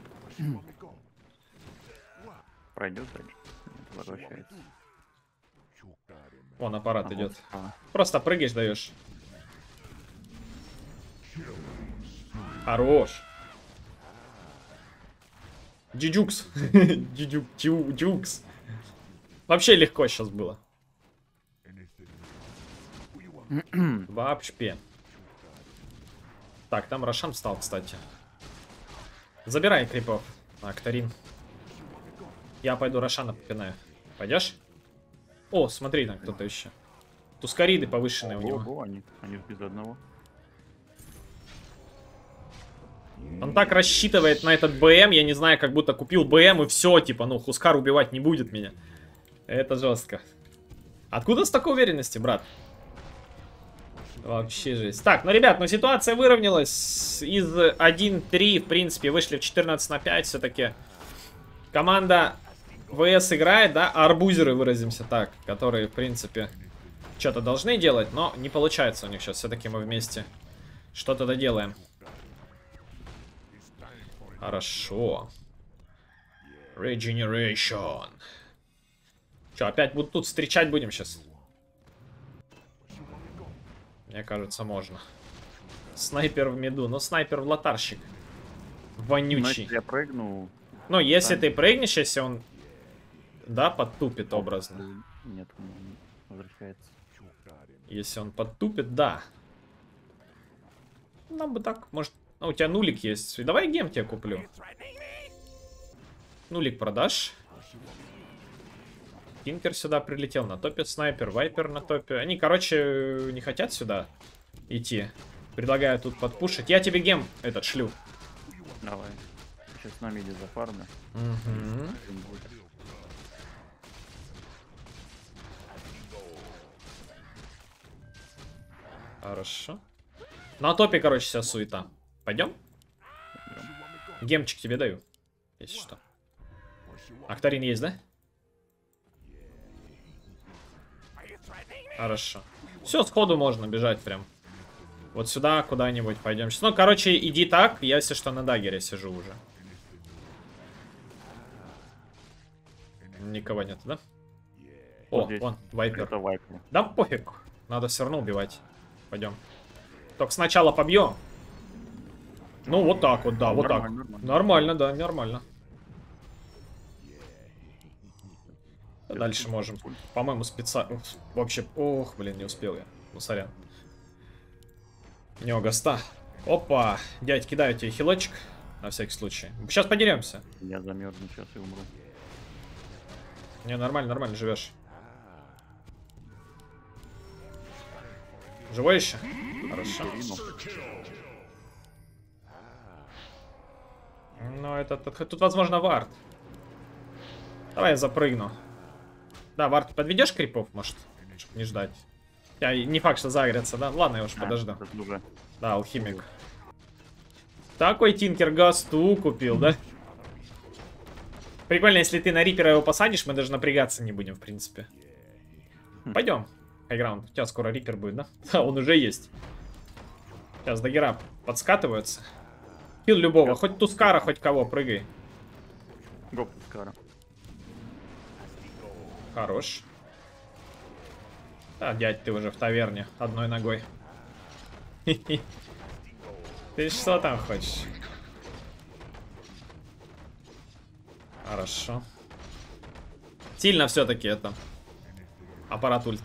Пройдет дальше. Возвращается. Вон аппарат Ага. идет. А, Просто прыгаешь, даешь. Хорош. Джиджукс. Джиджук, джу- джукс. Вообще легко сейчас было. Вообще. Так, там Рошан встал, кстати. Забирай крипов. Акторин. Я пойду Рошана попинаю. Пойдешь? О, смотри, там кто-то еще. Тускариды повышенные у него. Ого, они, они без одного. Он так рассчитывает на этот БМ, я не знаю, как будто купил БМ и все, типа, ну, Хускар убивать не будет меня. Это жестко. Откуда с такой уверенности, брат? Вообще жесть. Так, ну, ребят, ну, ситуация выровнялась. Из один три, в принципе, вышли в четырнадцать на пять все-таки. Команда ВС играет, да, а арбузеры, выразимся так, которые, в принципе, что-то должны делать, но не получается у них сейчас. Все-таки мы вместе что-то доделаем. Хорошо. Regeneration. Че, опять вот тут встречать будем сейчас? Мне кажется, можно. Снайпер в миду. Ну, снайпер в лотарщик. Вонючий. Значит, я прыгну. Ну, если там- ты прыгнешь, если он... Да, подтупит образно. Нет, он не возвращается. Если он подтупит, да. Нам бы так, может... Ну, у тебя нулик есть. Давай гем тебе куплю. Нулик продашь. Тинкер сюда прилетел. На топе снайпер, вайпер на топе. Они, короче, не хотят сюда идти. Предлагаю тут подпушить. Я тебе гем этот шлю. Давай. Сейчас на миде зафармлю. Угу. Хорошо. На топе, короче, сейчас суета. Пойдем? Гемчик тебе даю. Если что. Акторин есть, да? Хорошо. Все, сходу можно бежать прям. Вот сюда куда-нибудь пойдем. Ну, короче, иди так. Я, если что, на даггере сижу уже. Никого нет, да? О, Вот здесь. вон, вайпер. Это вайпер. Да пофиг. Надо все равно убивать. Пойдем. Только сначала побьем. Ну, вот так вот, да, вот так. Нормально, нормально. Нормально, да, нормально. Дальше можем. По-моему, специально... Вообще, ох, блин, не успел я. Ну, сорян. У него госта. Опа. Дядь, кидаю тебе хилочек. На всякий случай. Сейчас подеремся. Я замерзну сейчас и умру. Не, нормально, нормально живешь. Живой еще? Хорошо. Ну, это, это... Тут, возможно, вард. Давай я запрыгну. Да, вард, подведешь крипов, может? Чтоб не ждать. Я, не факт, что загрятся, да? Ладно, я уж А, подожду. тут уже. Да, алхимик. Такой Тинкер гасту купил, да? Прикольно, если ты на Рипера его посадишь, мы даже напрягаться не будем, в принципе. Пойдем. Хайграунд, у тебя скоро Рипер будет, да? Да, он уже есть. Сейчас даггера подскатываются. Килл любого, хоть Тускара, хоть кого, прыгай. Гоп Тускара. Хорош. Да, дядь, ты уже в таверне одной ногой. Ты что там хочешь? Хорошо. Сильно все-таки это. Аппарат ульт.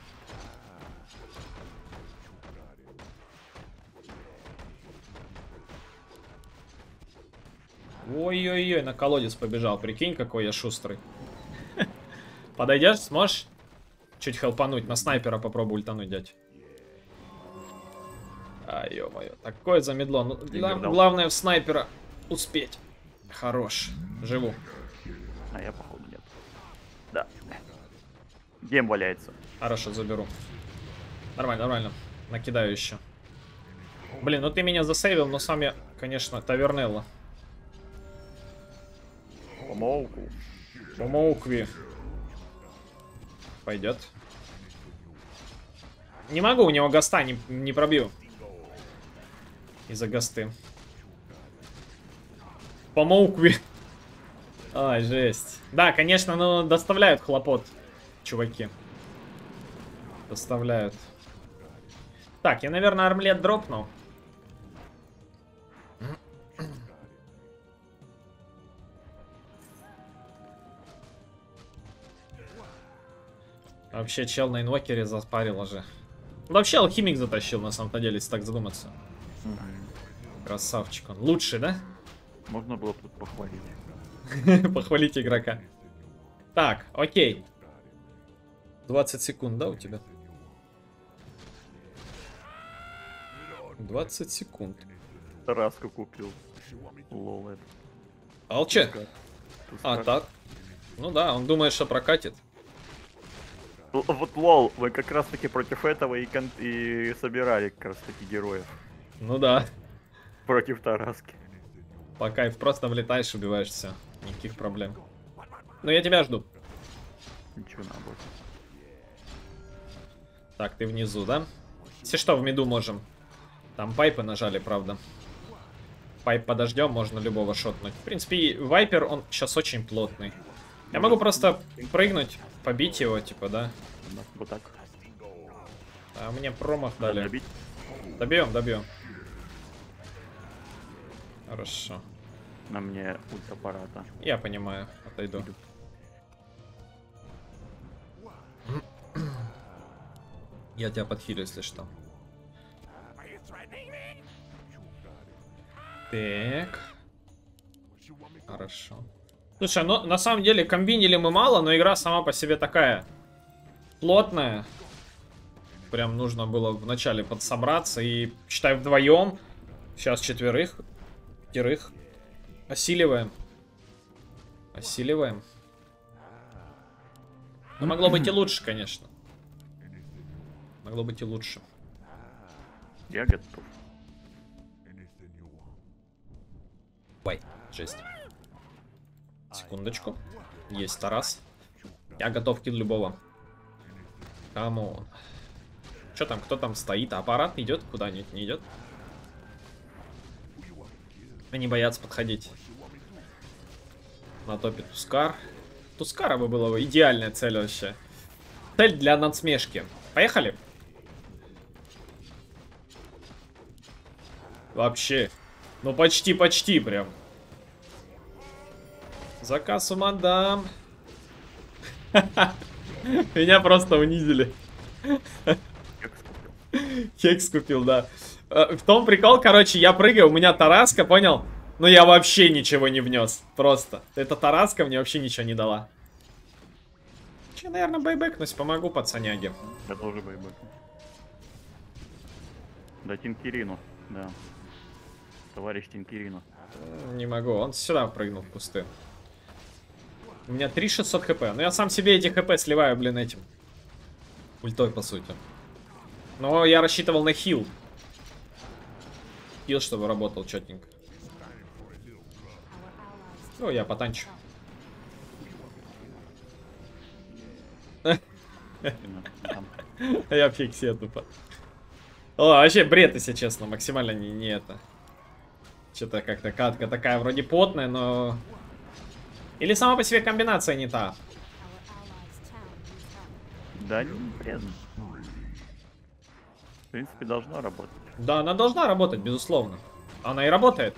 Ой-ой-ой, на колодец побежал. Прикинь, какой я шустрый. Подойдешь, сможешь? Чуть хелпануть. На снайпера попробуй ультануть, дядь. А, ё-моё. Такое замедло. Ну, гла главное в снайпера успеть. Хорош. Живу. А я, походу, нет. Да. Гем валяется. Хорошо, заберу. Нормально, нормально. Накидаю еще. Блин, ну ты меня засейвил, но сам я, конечно, тавернелла. Помолку. Помоукви. Пойдет. Не могу, у него гаста, не, не пробью. Из-за гасты. По моукве. Ай, жесть. Да, конечно, но доставляют хлопот, чуваки. Доставляют. Так, я, наверное, армлет дропнул. Вообще, чел на инвокере заспарил уже. Вообще, алхимик затащил, на самом деле, если так задуматься. Красавчик он. Лучший, да? Можно было тут похвалить. Похвалить игрока. Так, окей. двадцать секунд, да, у тебя? двадцать секунд. Тараску купил. Лол, это. Алче? Тускар. А, так. Ну да, он думает, что прокатит. Л- Вот лол, вы как раз таки против этого и, кон- и собирали как раз таки героев. Ну да. Против Тараски. По кайф, просто влетаешь, убиваешь, все. Никаких проблем. Ну я тебя жду. Ничего наоборот. Так, ты внизу, да? Если что, в миду можем. Там пайпы нажали, правда. Пайп подождем, можно любого шотнуть. В принципе, Вайпер, он сейчас очень плотный. Я могу просто прыгнуть, побить его, типа, да? Да, вот так. А мне промах дали. Добить. Добьем, добьем. Хорошо. На мне ульт аппарата. Я понимаю, отойду. Я тебя подхилю, если что. Так. Хорошо. Слушай, ну на самом деле комбинили мы мало, но игра сама по себе такая плотная. Прям нужно было вначале подсобраться и, считай, вдвоем. Сейчас четверых. Пятерых. Осиливаем. Осиливаем. Но могло быть и лучше, конечно. Могло быть и лучше. Я готов. Ой, жесть. Секундочку. Есть Тарас. Я готов килл любого. Камон. Что там, кто там стоит? Аппарат идет? Куда-нибудь не идет? Они боятся подходить. На топе Тускар. Тускара бы была бы идеальная цель вообще. Цель для надсмешки. Поехали. Вообще. Ну почти-почти прям. Заказ у мадам. Меня просто унизили. Хекс купил, да. В том прикол, короче, я прыгаю, у меня Тараска, понял? Но я вообще ничего не внес. Просто. Эта Тараска мне вообще ничего не дала. Че, наверное, бейбэкнусь, помогу пацаняге. Я тоже бейбэк. Да, Тинкирину, да. Товарищ Тинкирину. Не могу, он сюда прыгнул в кусты. У меня три тысячи шестьсот хп. Но я сам себе эти хп сливаю, блин, этим. Ультой, по сути. Но я рассчитывал на хил. Хил, чтобы работал четенько. Ну, я потанчу. Я фиксия тупо. О, вообще бред, если честно. Максимально не, не это. Что-то как-то катка такая вроде потная, но... Или сама по себе комбинация не та. Да, не вредно. В принципе, должно работать. Да, она должна работать, безусловно. Она и работает.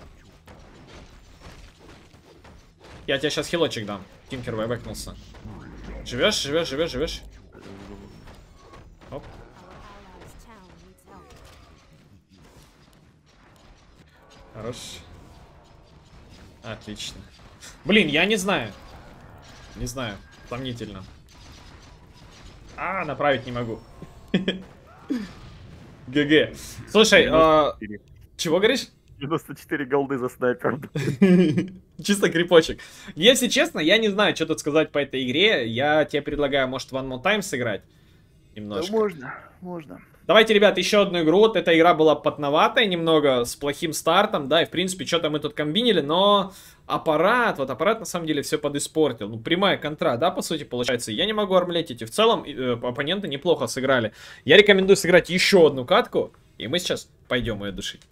Я тебе сейчас хилочек дам. Тинкер вайбэкнулся. Живешь, живешь, живешь, живешь. Оп. Хорош. Отлично. Блин, я не знаю. Не знаю. Сомнительно. А, направить не могу. ГГ. Слушай, а... чего говоришь? девяносто четыре голды за снайпер. Чисто крипочек. Если честно, я не знаю, что тут сказать по этой игре. Я тебе предлагаю, может, One More Time сыграть. Немножко. Да можно, можно. Давайте, ребят, еще одну игру. Вот эта игра была потноватая немного, с плохим стартом, да, и, в принципе, что-то мы тут комбинили, но аппарат, вот аппарат, на самом деле, все подиспортил. Ну, прямая контра, да, по сути, получается. Я не могу армлетить, и в целом э, оппоненты неплохо сыграли. Я рекомендую сыграть еще одну катку, и мы сейчас пойдем ее душить.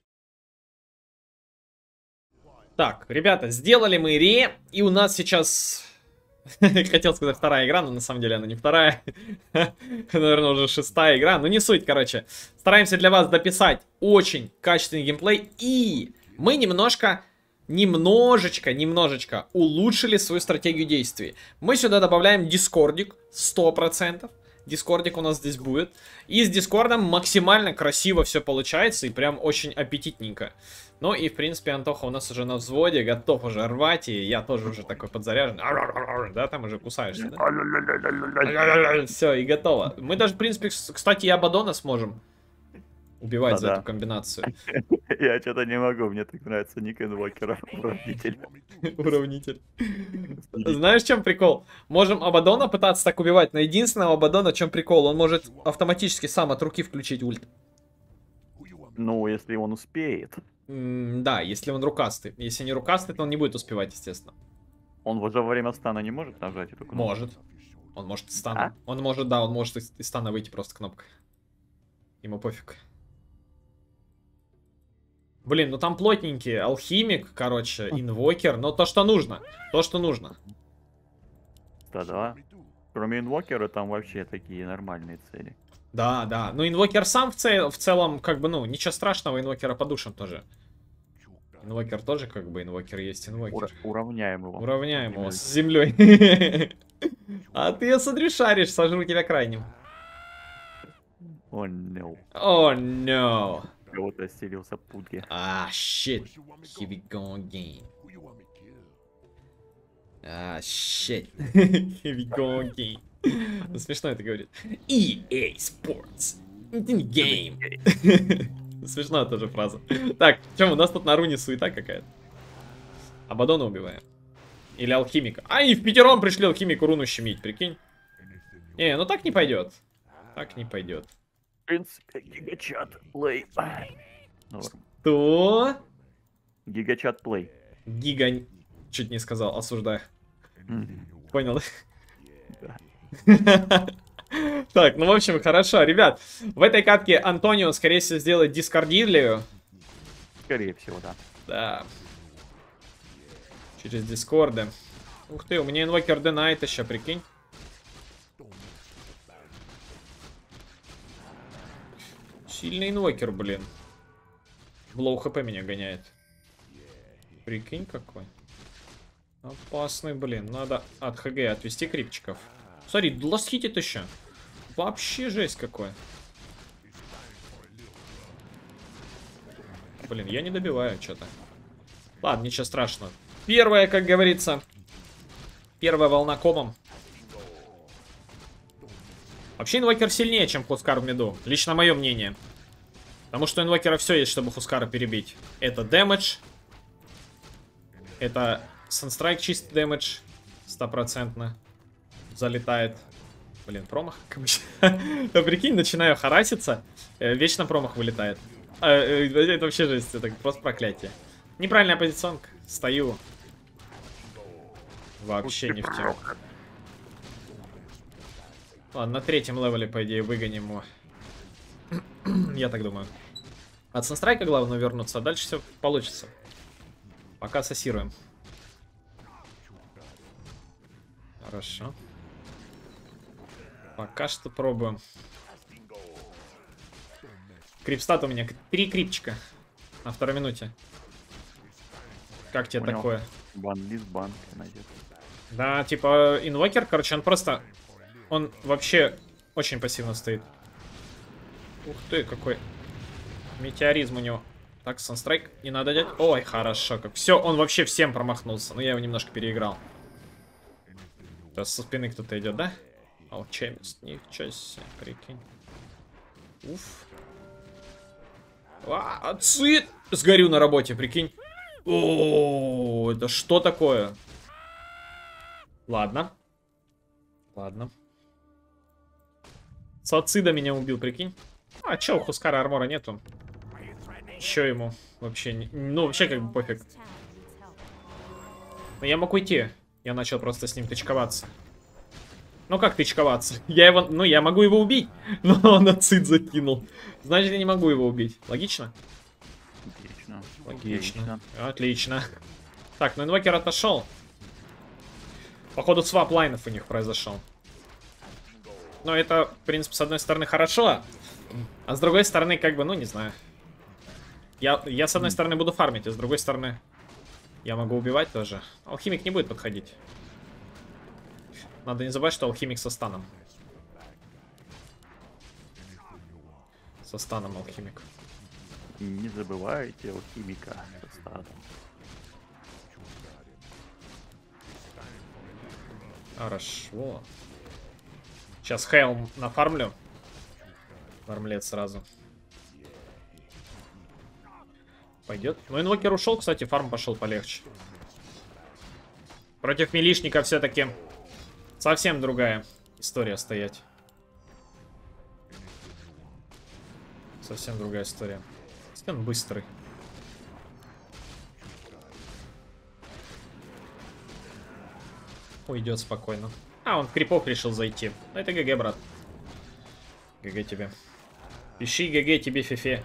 Так, ребята, сделали мы ре, и у нас сейчас... Хотел сказать вторая игра, но на самом деле она не вторая. Наверное, уже шестая игра. Ну, не суть, короче. Стараемся для вас дописать очень качественный геймплей. И мы немножко, немножечко, немножечко улучшили свою стратегию действий. Мы сюда добавляем дискордик сто процентов. Дискордик у нас здесь будет. И с дискордом максимально красиво все получается. И прям очень аппетитненько. Ну и, в принципе, Антоха у нас уже на взводе, готов уже рвать, и я тоже уже такой подзаряжен. Да, там уже кусаешься, да? Все, и готово. Мы даже, в принципе, кстати, и Абаддона сможем убивать за эту комбинацию. Я что-то не могу, мне так нравится ник инвокера, уравнитель. Уравнитель. Знаешь, в чем прикол? Можем Абаддона пытаться так убивать, но единственного Абаддона, в чем прикол? Он может автоматически сам от руки включить ульт. Ну, если он успеет. М да, если он рукастый. Если не рукастый, то он не будет успевать, естественно. Он уже во время стана не может нажать эту кнопку? Может. Он может стан. А? Он может, да, он может из, из стана выйти просто кнопкой. Ему пофиг. Блин, ну там плотненький алхимик, короче, инвокер. Но то, что нужно. То, что нужно. Да-да. Кроме инвокера, там вообще такие нормальные цели. Да, да. Ну, инвокер сам в, цел, в целом, как бы, ну, ничего страшного, инвокера подушим тоже. Инвокер тоже, как бы, инвокер есть инвокер. Ура уравняем его. Уравняем его с землей. А ты, я смотрю, шаришь, сожру тебя крайним. О, no. О, no. Кого-то осилился путги. А, shit. Here we go again. А, shit. Here we go again. Ну, смешно это говорит. и эй Sports. Game. Смешная тоже фраза. Так, чем у нас тут на руне суета какая-то? Абаддона убиваем. Или алхимика. А, и в пятером пришли алхимику руну щемить, прикинь. Не, ну так не пойдет. Так не пойдет. В принципе, гигачат плей. Что? Гигачат плей. Гига... Чуть не сказал, осуждаю. Mm-hmm. Понял, да? Так, ну в общем, хорошо, ребят. В этой катке Антонио, скорее всего, сделает дискордилию. Скорее всего, да. Да. Через дискорды. Ух ты, у меня инвокер Денайт еще, прикинь. Сильный инвокер, блин. В лоу хп меня гоняет. Прикинь, какой. Опасный, блин. Надо от ХГ отвести крипчиков. Смотри, ластхитит еще. Вообще жесть какой. Блин, я не добиваю что-то. Ладно, ничего страшного. Первая, как говорится. Первая волна комом. Вообще инвокер сильнее, чем Хускар в миду. Лично мое мнение. Потому что у инвокера все есть, чтобы Хускара перебить. Это дэмэдж. Это Санстрайк чистый дэмэдж. Стопроцентно. Залетает. Блин, промах. Да прикинь, начинаю хараситься. Вечно промах вылетает. Это вообще жесть. Это просто проклятие. Неправильная позиционка. Стою. Вообще не в тему. Ладно, на третьем левеле, по идее, выгоним его. Я так думаю. От Санстрайка главное вернуться, а дальше все получится. Пока сассируем. Хорошо. Пока что пробуем. Крипстат у меня. Три крипчика. На второй минуте. Как тебе Понял. такое? Банлист, банк найдет. Да, типа инвокер, короче, он просто... Он вообще очень пассивно стоит. Ух ты, какой метеоризм у него. Так, Санстрайк не надо делать. Ой, хорошо. Как... Все, он вообще всем промахнулся. Но я его немножко переиграл. Сейчас со спины кто-то идет, да? Алчемист, ничего себе, прикинь. Уф. А, цит! Сгорю на работе, прикинь. О, это что такое? Ладно. Ладно. Сацида меня убил, прикинь. А, чё, у Хускара армора нету. Чё ему? Вообще, не... ну, вообще как бы пофиг. Но я мог уйти. Я начал просто с ним тычковаться. Ну как тычковаться? Я его, ну я могу его убить, но он ацид закинул. Значит, я не могу его убить. Логично? Отлично. Логично. Отлично. Так, ну инвокер отошел. Походу свап лайнов у них произошел. Но это, в принципе, с одной стороны хорошо, а с другой стороны, как бы, ну не знаю. Я, я с одной стороны буду фармить, а с другой стороны я могу убивать тоже. Алхимик не будет подходить. Надо не забывать, что алхимик со станом. Со станом алхимик. Не забывайте алхимика со станом. Хорошо. Сейчас Хейлм нафармлю. Фармлет сразу. Пойдет. Ну, инвокер ушел, кстати, фарм пошел полегче. Против милишника все-таки совсем другая история стоять. Совсем другая история. Он быстрый. Уйдет спокойно. А, он в крипов решил зайти. Ну, это ГГ, брат. ГГ тебе. Пиши ГГ тебе, Фифе.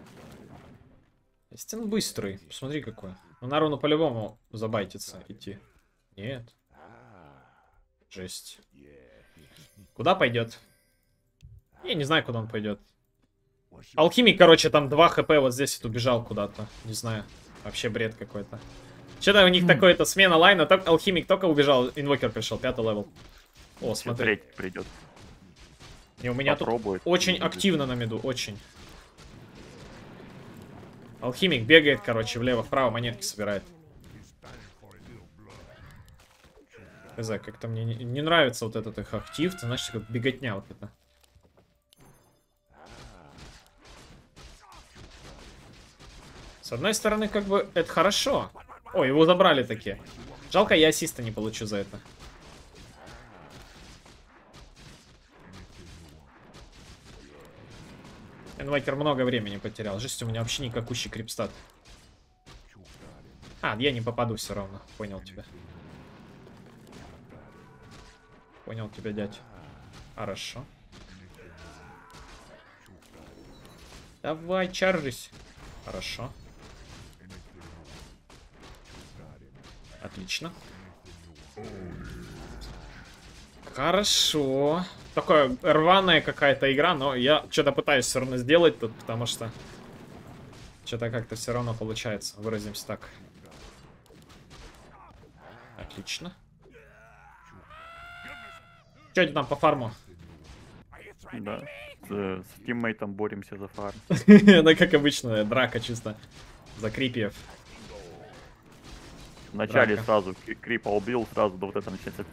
Стен быстрый. Посмотри какой. Ну, на руну по-любому забайтится идти. Нет. Жесть. Куда пойдет? Я не знаю, куда он пойдет. Алхимик, короче, там два хп вот здесь вот убежал куда-то. Не знаю. Вообще бред какой-то. Что-то у них такое-то смена лайна. Так, алхимик только убежал, инвокер пришел, пятый левел. О, смотри. Придет. И у меня Попробует. тут очень активно на миду, очень. Алхимик бегает, короче, влево-вправо, монетки собирает. Не знаю, как-то мне не, не нравится вот этот их актив. Ты знаешь, как беготня вот это. С одной стороны, как бы, это хорошо. О, его забрали такие. Жалко, я ассиста не получу за это. Инвокер много времени потерял. Жесть, у меня вообще никакущий крипстат. А, я не попаду все равно. Понял тебя. Понял тебя, дядь. Хорошо. Давай, чаржись. Хорошо. Отлично. Хорошо. Такая рваная какая-то игра, но я что-то пытаюсь все равно сделать тут, потому что что-то как-то все равно получается. Выразимся так. Отлично. Что это там по фарму? Да. С, с тиммейтом боремся за фарм. Да, как обычно, драка чисто за крипиев. Вначале сразу крипа убил, сразу до вот этого начинается.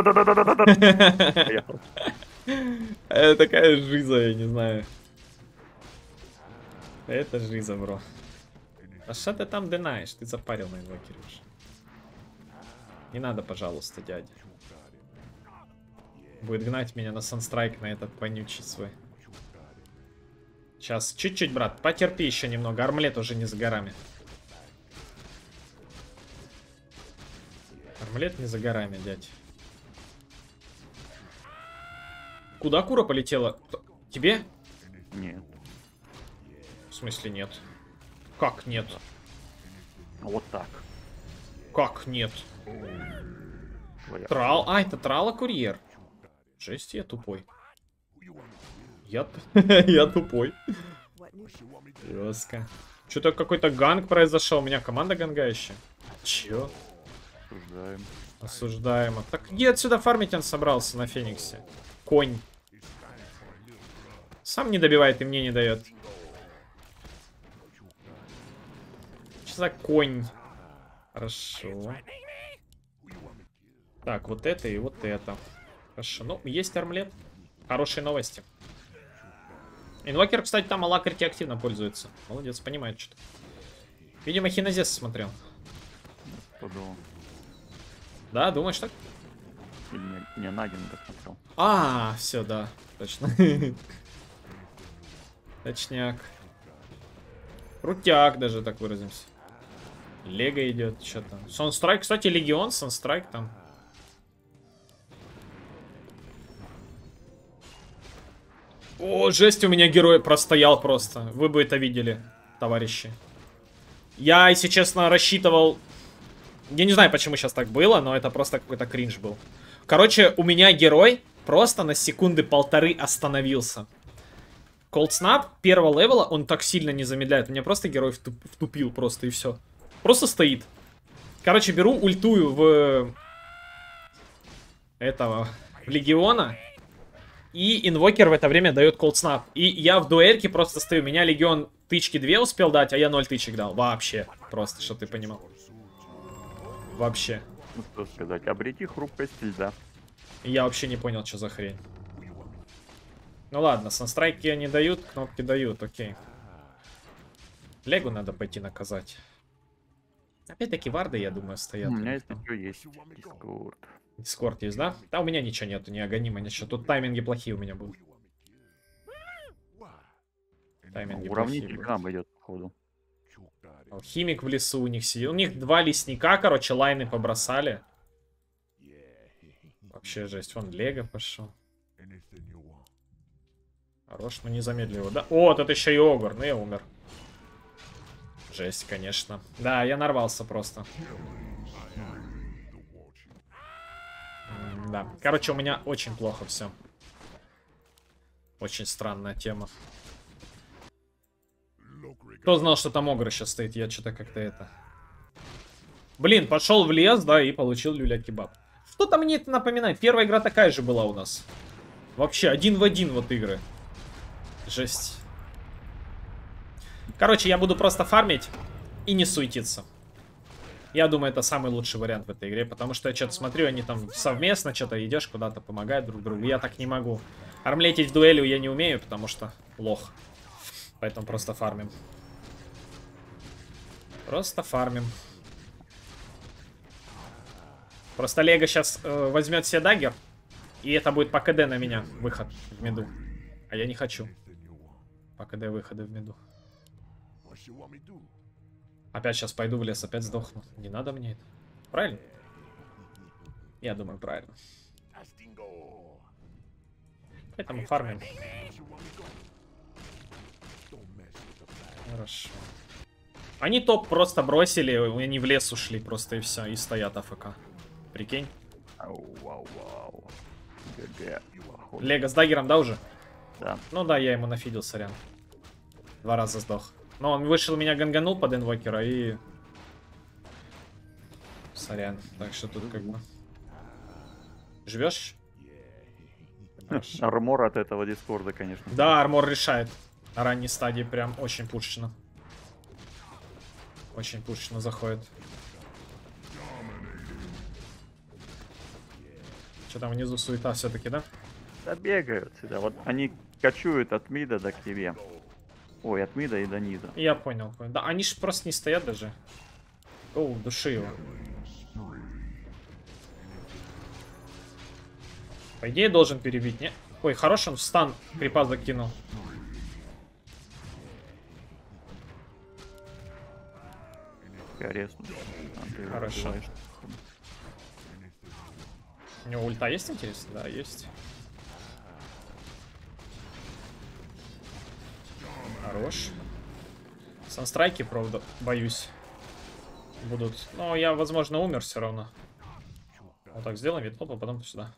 Это такая жиза, я не знаю. Это жиза, бро. А что ты там динаешь? Ты запарил на инвокере уже. Не надо, пожалуйста, дядя. Будет гнать меня на санстрайк, на этот вонючий свой. Сейчас, чуть-чуть, брат, потерпи еще немного. Армлет уже не за горами. Армлет не за горами, дядь. Куда кура полетела? Тебе? Нет. В смысле нет? Как нет? Вот так. Как нет? Твоя. Трал... А, это трала-курьер. Жесть, я тупой. Я, я тупой. Жестко. Что-то какой-то ганг произошел. У меня команда гангающая. Чё? Осуждаем. Осуждаемо. Так где отсюда фармить он собрался на Фениксе? Конь. Сам не добивает и мне не дает. Что за конь? Хорошо. Так, вот это и вот это. Хорошо. Ну, есть армлет. Хорошие новости. Инвокер, кстати, там алакрити активно пользуется. Молодец, понимает что-то. Видимо, хинезес смотрел. Подумал. Да, думаешь так? Или не, не Нагин досмотрел. А, все, да, точно. Точняк. Крутяк даже, так выразимся. Лего идет, что там. Сонстрайк, кстати, Легион, Сонстрайк там. О, жесть, у меня герой простоял просто. Вы бы это видели, товарищи. Я, если честно, рассчитывал... Я не знаю, почему сейчас так было, но это просто какой-то кринж был. Короче, у меня герой просто на секунды полторы остановился. Cold Snap первого левела, он так сильно не замедляет. У меня просто герой втуп, втупил просто и все. Просто стоит. Короче, беру ультую в... Этого... В Легиона. И инвокер в это время дает Cold Snap. И я в дуэльке просто стою. Меня Легион тычки две успел дать, а я ноль тычек дал. Вообще. Просто, что ты понимал. Вообще. Ну, что сказать, обрети хрупкость льда. Я вообще не понял, что за хрень. Ну ладно, санстрайки они дают, кнопки дают, окей. Легу надо пойти наказать. Опять-таки варды, я думаю, стоят. У меня есть еще есть Дискорд. Дискорд есть, да? Да, у меня ничего нету, ни агонима, ничего. Тут тайминги плохие у меня будут. Тайминги Уравнитель к нам идет, походу. Химик в лесу у них сидит. У них два лесника, короче, лайны побросали. Вообще жесть. Вон Лего пошел. Хорош, но не замедли его, да? О, тут еще и Огр, ну я умер. Жесть, конечно. Да, я нарвался просто. М да. Короче, у меня очень плохо все. Очень странная тема. Кто знал, что там Огр сейчас стоит? Я что-то как-то это... Блин, пошел в лес, да, и получил люля-кебаб. Что-то мне это напоминает. Первая игра такая же была у нас. Вообще, один в один вот игры. Жесть. Короче, я буду просто фармить и не суетиться. Я думаю, это самый лучший вариант в этой игре, потому что я что-то смотрю, они там совместно что-то идешь куда-то, помогают друг другу. Я так не могу. Армлетить в дуэлью я не умею, потому что лох. Поэтому просто фармим. Просто фармим. Просто Лего сейчас э, возьмет себе даггер, и это будет по КД на меня выход в миду. А я не хочу. По КД выходы в миду. Опять сейчас пойду в лес, опять сдохну. Не надо мне это. Правильно? Я думаю, правильно. Поэтому фармим. Хорошо. Они топ просто бросили, они в лес ушли просто и все, и стоят АФК. Прикинь. Вау-вау. Лего с даггером, да, уже? Да. Ну да, я ему нафидел, сорян. Два раза сдох. Но он вышел, меня ганганул под инвокера и... Сорян. Так что тут как бы... Живешь? Армор от этого Дискорда, конечно. Да, армор решает. На ранней стадии прям очень пушечно. Очень пушечно заходит. Что там внизу суета все-таки, да? Да бегают сюда. Вот они кочуют от мида до к тебе. Ой, от мида и до низа. Я понял. Да, они же просто не стоят даже. О, души его. По идее должен перебить, не? Ой, хорош он в стан крипа закинул. Интересно. Хорошо. У него ульта есть, интересно? Да, есть. Хорош. Санстрайки, правда, боюсь. Будут. Но я, возможно, умер все равно. Вот так сделаем, вид а потом сюда.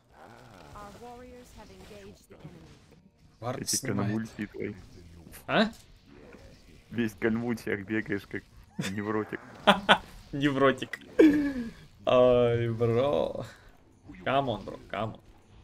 Вард Эти снимает. конвульсии твои. А? Весь в конвульсиях бегаешь, как невротик. Невротик. Ай, бро. Камон, бро, камон.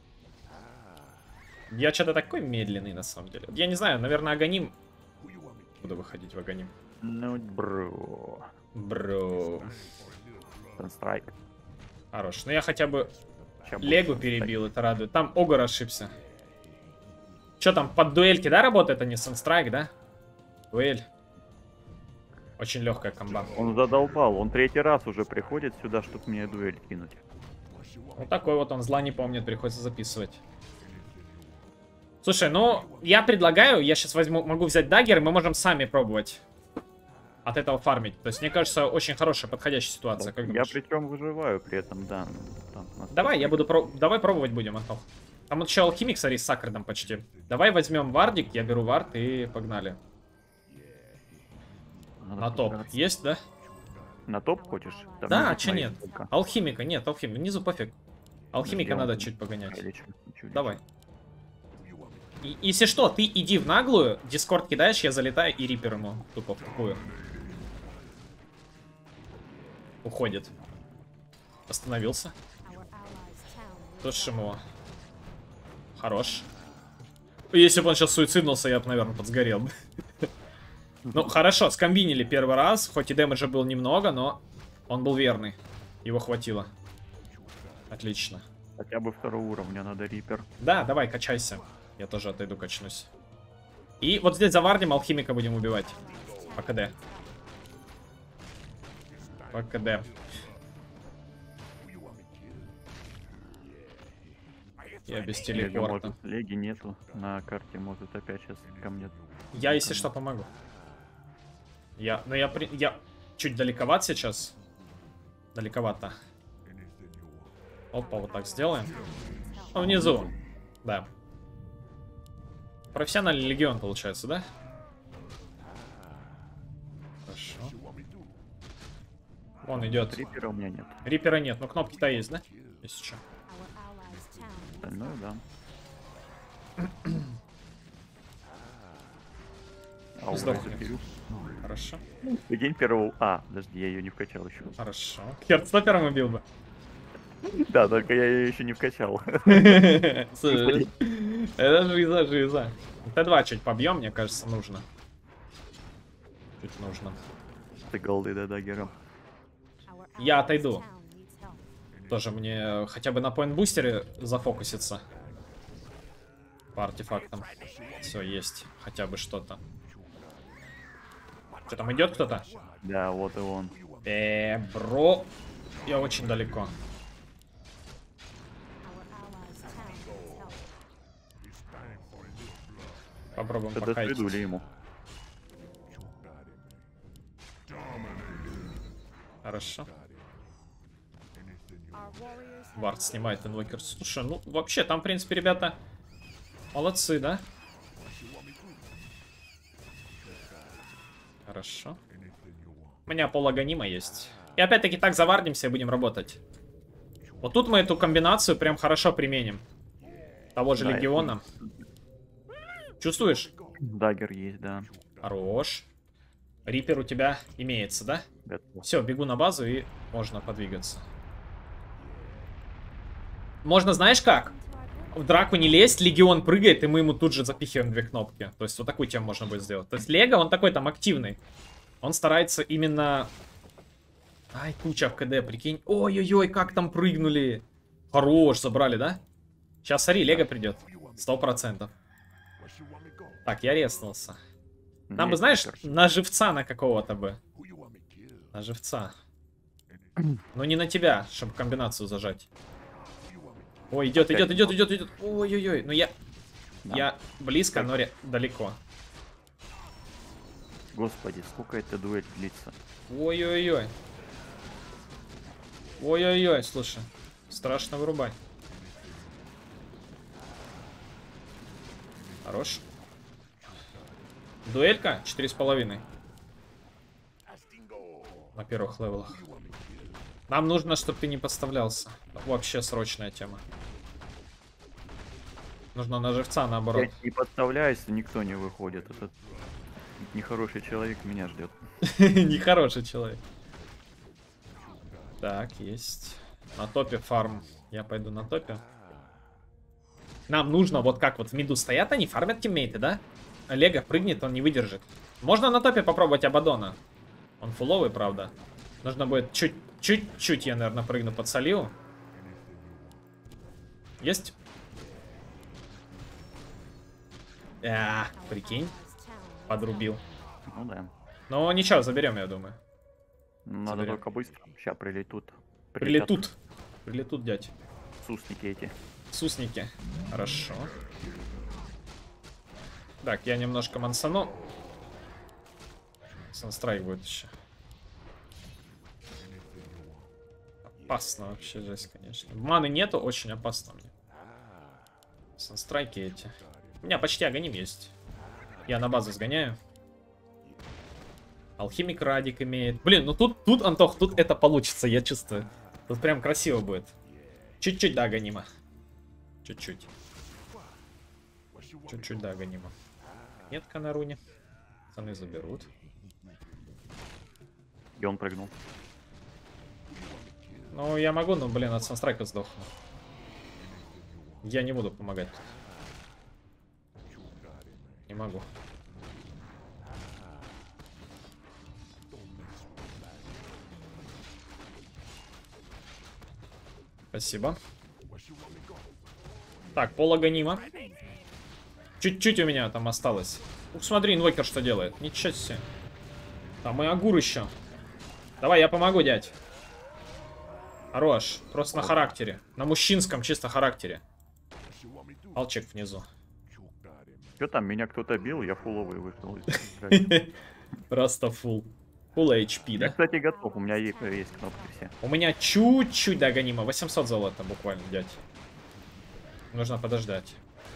Я что-то такой медленный, на самом деле. Я не знаю, наверное, Агоним. Буду выходить в Агоним. Ну, бро. Бро. Санстрайк. Хорош. Ну я хотя бы Легу перебил, это радует. Там Огр ошибся. Что там, под дуэльки, да, работает, а не Санстрайк, да? Дуэль. Очень легкая комба. Он задолбал, он третий раз уже приходит сюда, чтобы мне дуэль кинуть. Вот такой вот он, зла не помнит, приходится записывать. Слушай, ну, я предлагаю, я сейчас возьму, могу взять даггер, и мы можем сами пробовать от этого фармить. То есть, мне кажется, очень хорошая, подходящая ситуация. Как Я причем выживаю при этом, да. Там, Давай, я буду про... Давай пробовать будем, Антох. Там вот еще алхимик, смотри, с сакридом почти. Давай возьмем вардик, я беру вард и погнали. Надо На топ. постараться. Есть, да? На топ хочешь? Там Да, внизу че смотри, нет? сколько. Алхимика, нет, алхимик, внизу пофиг. Алхимика Где он надо там? чуть погонять. Ай, лечу, лечу, лечу. Давай. И, если что, ты иди в наглую, дискорд кидаешь, я залетаю и рипер ему тупо в тупую. Уходит. Остановился. Тушим его. Хорош. Если бы он сейчас суициднулся, я бы, наверное, подсгорел бы. Ну, хорошо, скомбинили первый раз. Хоть и дэмэджа был немного, но он был верный. Его хватило. Отлично. Хотя бы второго уровня надо рипер. Да, давай, качайся. Я тоже отойду, качнусь. И вот здесь заварнем, алхимика будем убивать. По КД. По КД. Я без Лега телепорта. может, леги нету на карте, может опять сейчас ко мне. Я, если что, помогу. Я, ну я, при, я чуть далековат сейчас. Далековато. Опа, вот так сделаем. Ну, внизу. Да. Профессиональный легион получается, да? Хорошо. Он идет. Рипера у меня нет. Рипера нет, но кнопки-то есть, да? Если что. Остальное, да. А Сдохнет. запилю. Хорошо. Прикинь первого. А, подожди, я ее не вкачал еще. Хорошо. Хердстопером убил бы. Да, только я ее еще не вкачал. Слушай, это жиза, жиза. Т два чуть побьем, мне кажется, нужно. Чуть нужно. Ты голды до даггера. Я отойду. Тоже мне хотя бы на поинт-бустере зафокуситься. По артефактам. Все, есть. Хотя бы что-то. Что там, идет кто-то? Да, вот и он. Э, бро. Я очень далеко. Попробуем Тогда покайтить. придули ему. Хорошо. Вард снимает инвокер. Слушай, ну вообще там, в принципе, ребята молодцы, да? Хорошо. У меня пол-аганима есть. И опять-таки так завардимся и будем работать. Вот тут мы эту комбинацию прям хорошо применим. Того же Да, легиона. Чувствуешь? Даггер есть, да. Хорош. Рипер у тебя имеется, да? Готов. Все, бегу на базу и можно подвигаться. Можно, знаешь как? В драку не лезть, легион прыгает, и мы ему тут же запихиваем две кнопки. То есть вот такую тему можно будет сделать. То есть Лего, он такой там активный. Он старается именно... Ай, куча в КД, прикинь. Ой-ой-ой, как там прыгнули. Хорош, забрали, да? Сейчас, смотри, Лего придет. Сто процентов. Так, я реснулся. Нам бы, знаешь, на живца на какого-то бы. На живца. Но не на тебя, чтобы комбинацию зажать. Ой, идет, идет, идет, идет, идет. Ой-ой-ой. Ну я... Да. Я близко, но ре... далеко. Господи, сколько эта дуэль длится? Ой-ой-ой. Ой-ой-ой, слушай. Страшно вырубать. Хорош. Дуэлька четыре с половиной. На первых левелах. Нам нужно, чтобы ты не подставлялся. Вообще срочная тема. Нужно на живца наоборот. Я не подставляюсь, никто не выходит. Этот нехороший человек меня ждет. Нехороший человек. Так, есть. На топе фарм. Я пойду на топе. Нам нужно, вот как вот в миду стоят они, фармят тиммейты, да? Лего прыгнет, он не выдержит. Можно на топе попробовать Абадона. Он фуловый, правда. Нужно будет чуть, чуть-чуть, я, наверное, прыгну под Салию. Есть? А, прикинь. Подрубил. Ну да. Но ничего, заберем, я думаю. Надо Заберем. только быстро. Сейчас прилетут. Прилетут. Прилетут, дядь. Сусники эти. Сусники. Хорошо. Так, я немножко мансану. Санстрайк будет еще. Опасно вообще, жесть, конечно. Маны нету, очень опасно мне. Санстрайки эти. У меня почти агоним есть. Я на базу сгоняю. Алхимик Радик имеет. Блин, ну тут, тут, Антох, тут это получится, я чувствую. Тут прям красиво будет. Чуть-чуть до агонима. Чуть-чуть. Чуть-чуть до агонима. Метка на руне. Пацаны заберут. И он прыгнул. Ну, я могу, но, блин, от санстрайка сдохну. Я не буду помогать тут. Не могу. Спасибо. Так, пол-агонима. Чуть-чуть у меня там осталось. Ух, смотри, инвокер что делает. Ничего себе. Там и Агур еще. Давай, я помогу, дядь. Хорош. Просто на характере. На мужчинском чисто характере. Алчек внизу. Что там, меня кто-то бил, я фуловый вышел. Просто фул. Фул эйч пи, Я, да? кстати, готов, у меня есть, есть кнопки все. У меня чуть-чуть до агонима. восемьсот золота буквально, дядь. Нужно подождать.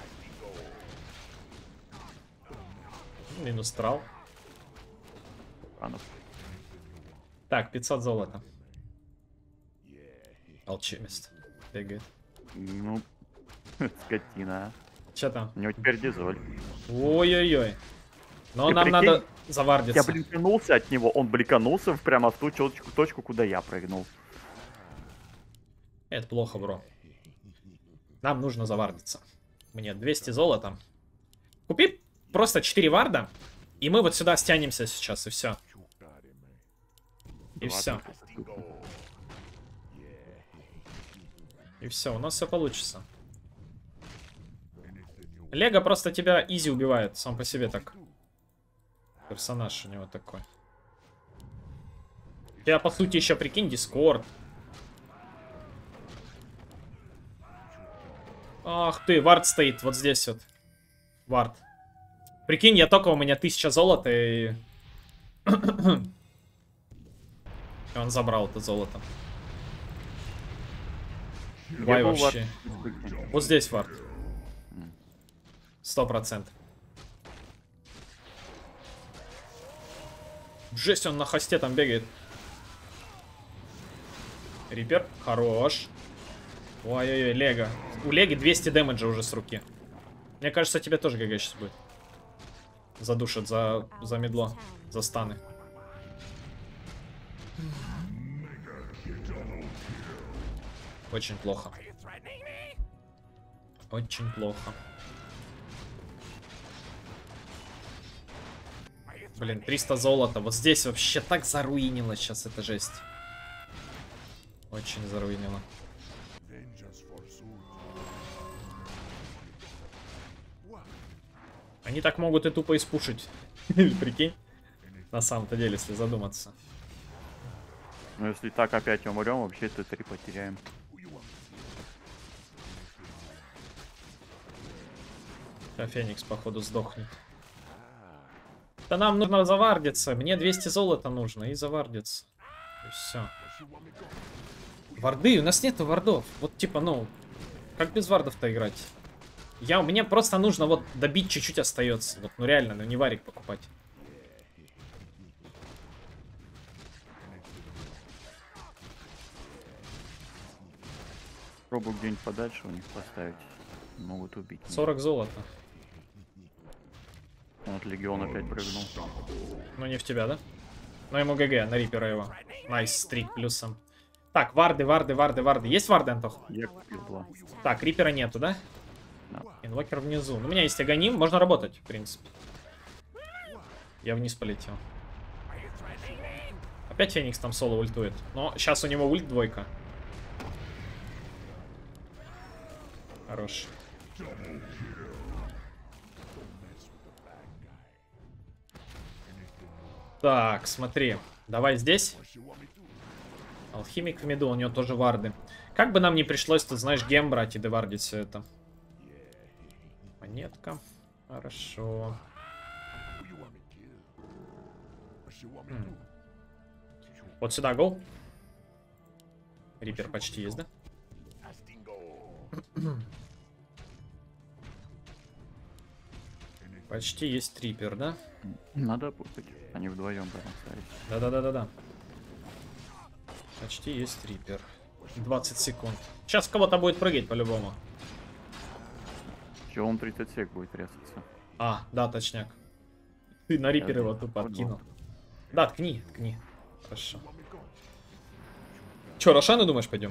Минус трал. Анов. Так, пятьсот золота. Алчемист. Бегает. Ну, скотина. Че там? У него теперь дизоль. Ой-ой-ой. Но Ты нам прикинь, надо завардиться. Я бликанулся от него, он бликанулся в- прямо в ту точку, точку, куда я прыгнул. Это плохо, бро. Нам нужно завардиться. Мне двести золота. Купи просто четыре варда, и мы вот сюда стянемся сейчас, и все. И все. И все, у нас все получится. Лего просто тебя изи убивает, сам по себе так. Персонаж у него такой. Я, по сути, еще прикинь, Дискорд. Ах ты, вард стоит вот здесь вот. Вард. Прикинь, я только у меня тысяча золота и... и он забрал это золото. Вай был вообще. вард. Вот здесь вард. Сто процентов. Жесть, он на хосте там бегает. Рипер, хорош. Ой-ой-ой, Лего. У Леги двести дэмэджа уже с руки. Мне кажется, тебе тоже ГГ сейчас будет. Задушат за, за медло, за станы. Очень плохо. Очень плохо. Блин, триста золота. Вот здесь вообще так заруинило сейчас, это жесть. Очень заруинило. Они так могут и тупо испушить. Прикинь. На самом-то деле, если задуматься. Ну если так опять умрем, вообще-то три потеряем. А Феникс, походу, сдохнет. Да нам нужно завардиться. Мне двести золота нужно и завардиться. И все. Варды? У нас нету вардов. Вот типа, ну, как без вардов-то играть? Я, мне просто нужно вот добить чуть-чуть остается. Вот, ну реально, ну не варик покупать. Пробую где-нибудь подальше у них поставить. Могут убить. сорок золота. Вот Легион опять прыгнул. Ну не в тебя, да? Ну ему ГГ, на Рипера его. Найс, стрик плюсом. Так, варды, варды, варды, варды. Есть варды, Антох? Я купил два. Так, Рипера нету, да? Да. Инвокер внизу. Ну, у меня есть агоним, можно работать, в принципе. Я вниз полетел. Опять Феникс там соло ультует. Но сейчас у него ульт двойка. Хорош. Так, смотри. Давай здесь. Алхимик в миду, у него тоже варды. Как бы нам не пришлось, ты знаешь, гем брать и девардить все это. Монетка. Хорошо. М. Вот сюда, гоу. Рипер почти есть, да? Почти есть рипер, да? Надо путать. Они вдвоем будем ставить. Да-да-да-да-да. Почти есть рипер. двадцать секунд. Сейчас кого-то будет прыгать по-любому. Че он тридцать сек будет резаться? А, да, точняк. Ты на рипер Я его думаю, тупо вот откинул. вот. Да, ткни, ткни. Хорошо. Че, Рошану думаешь, пойдем?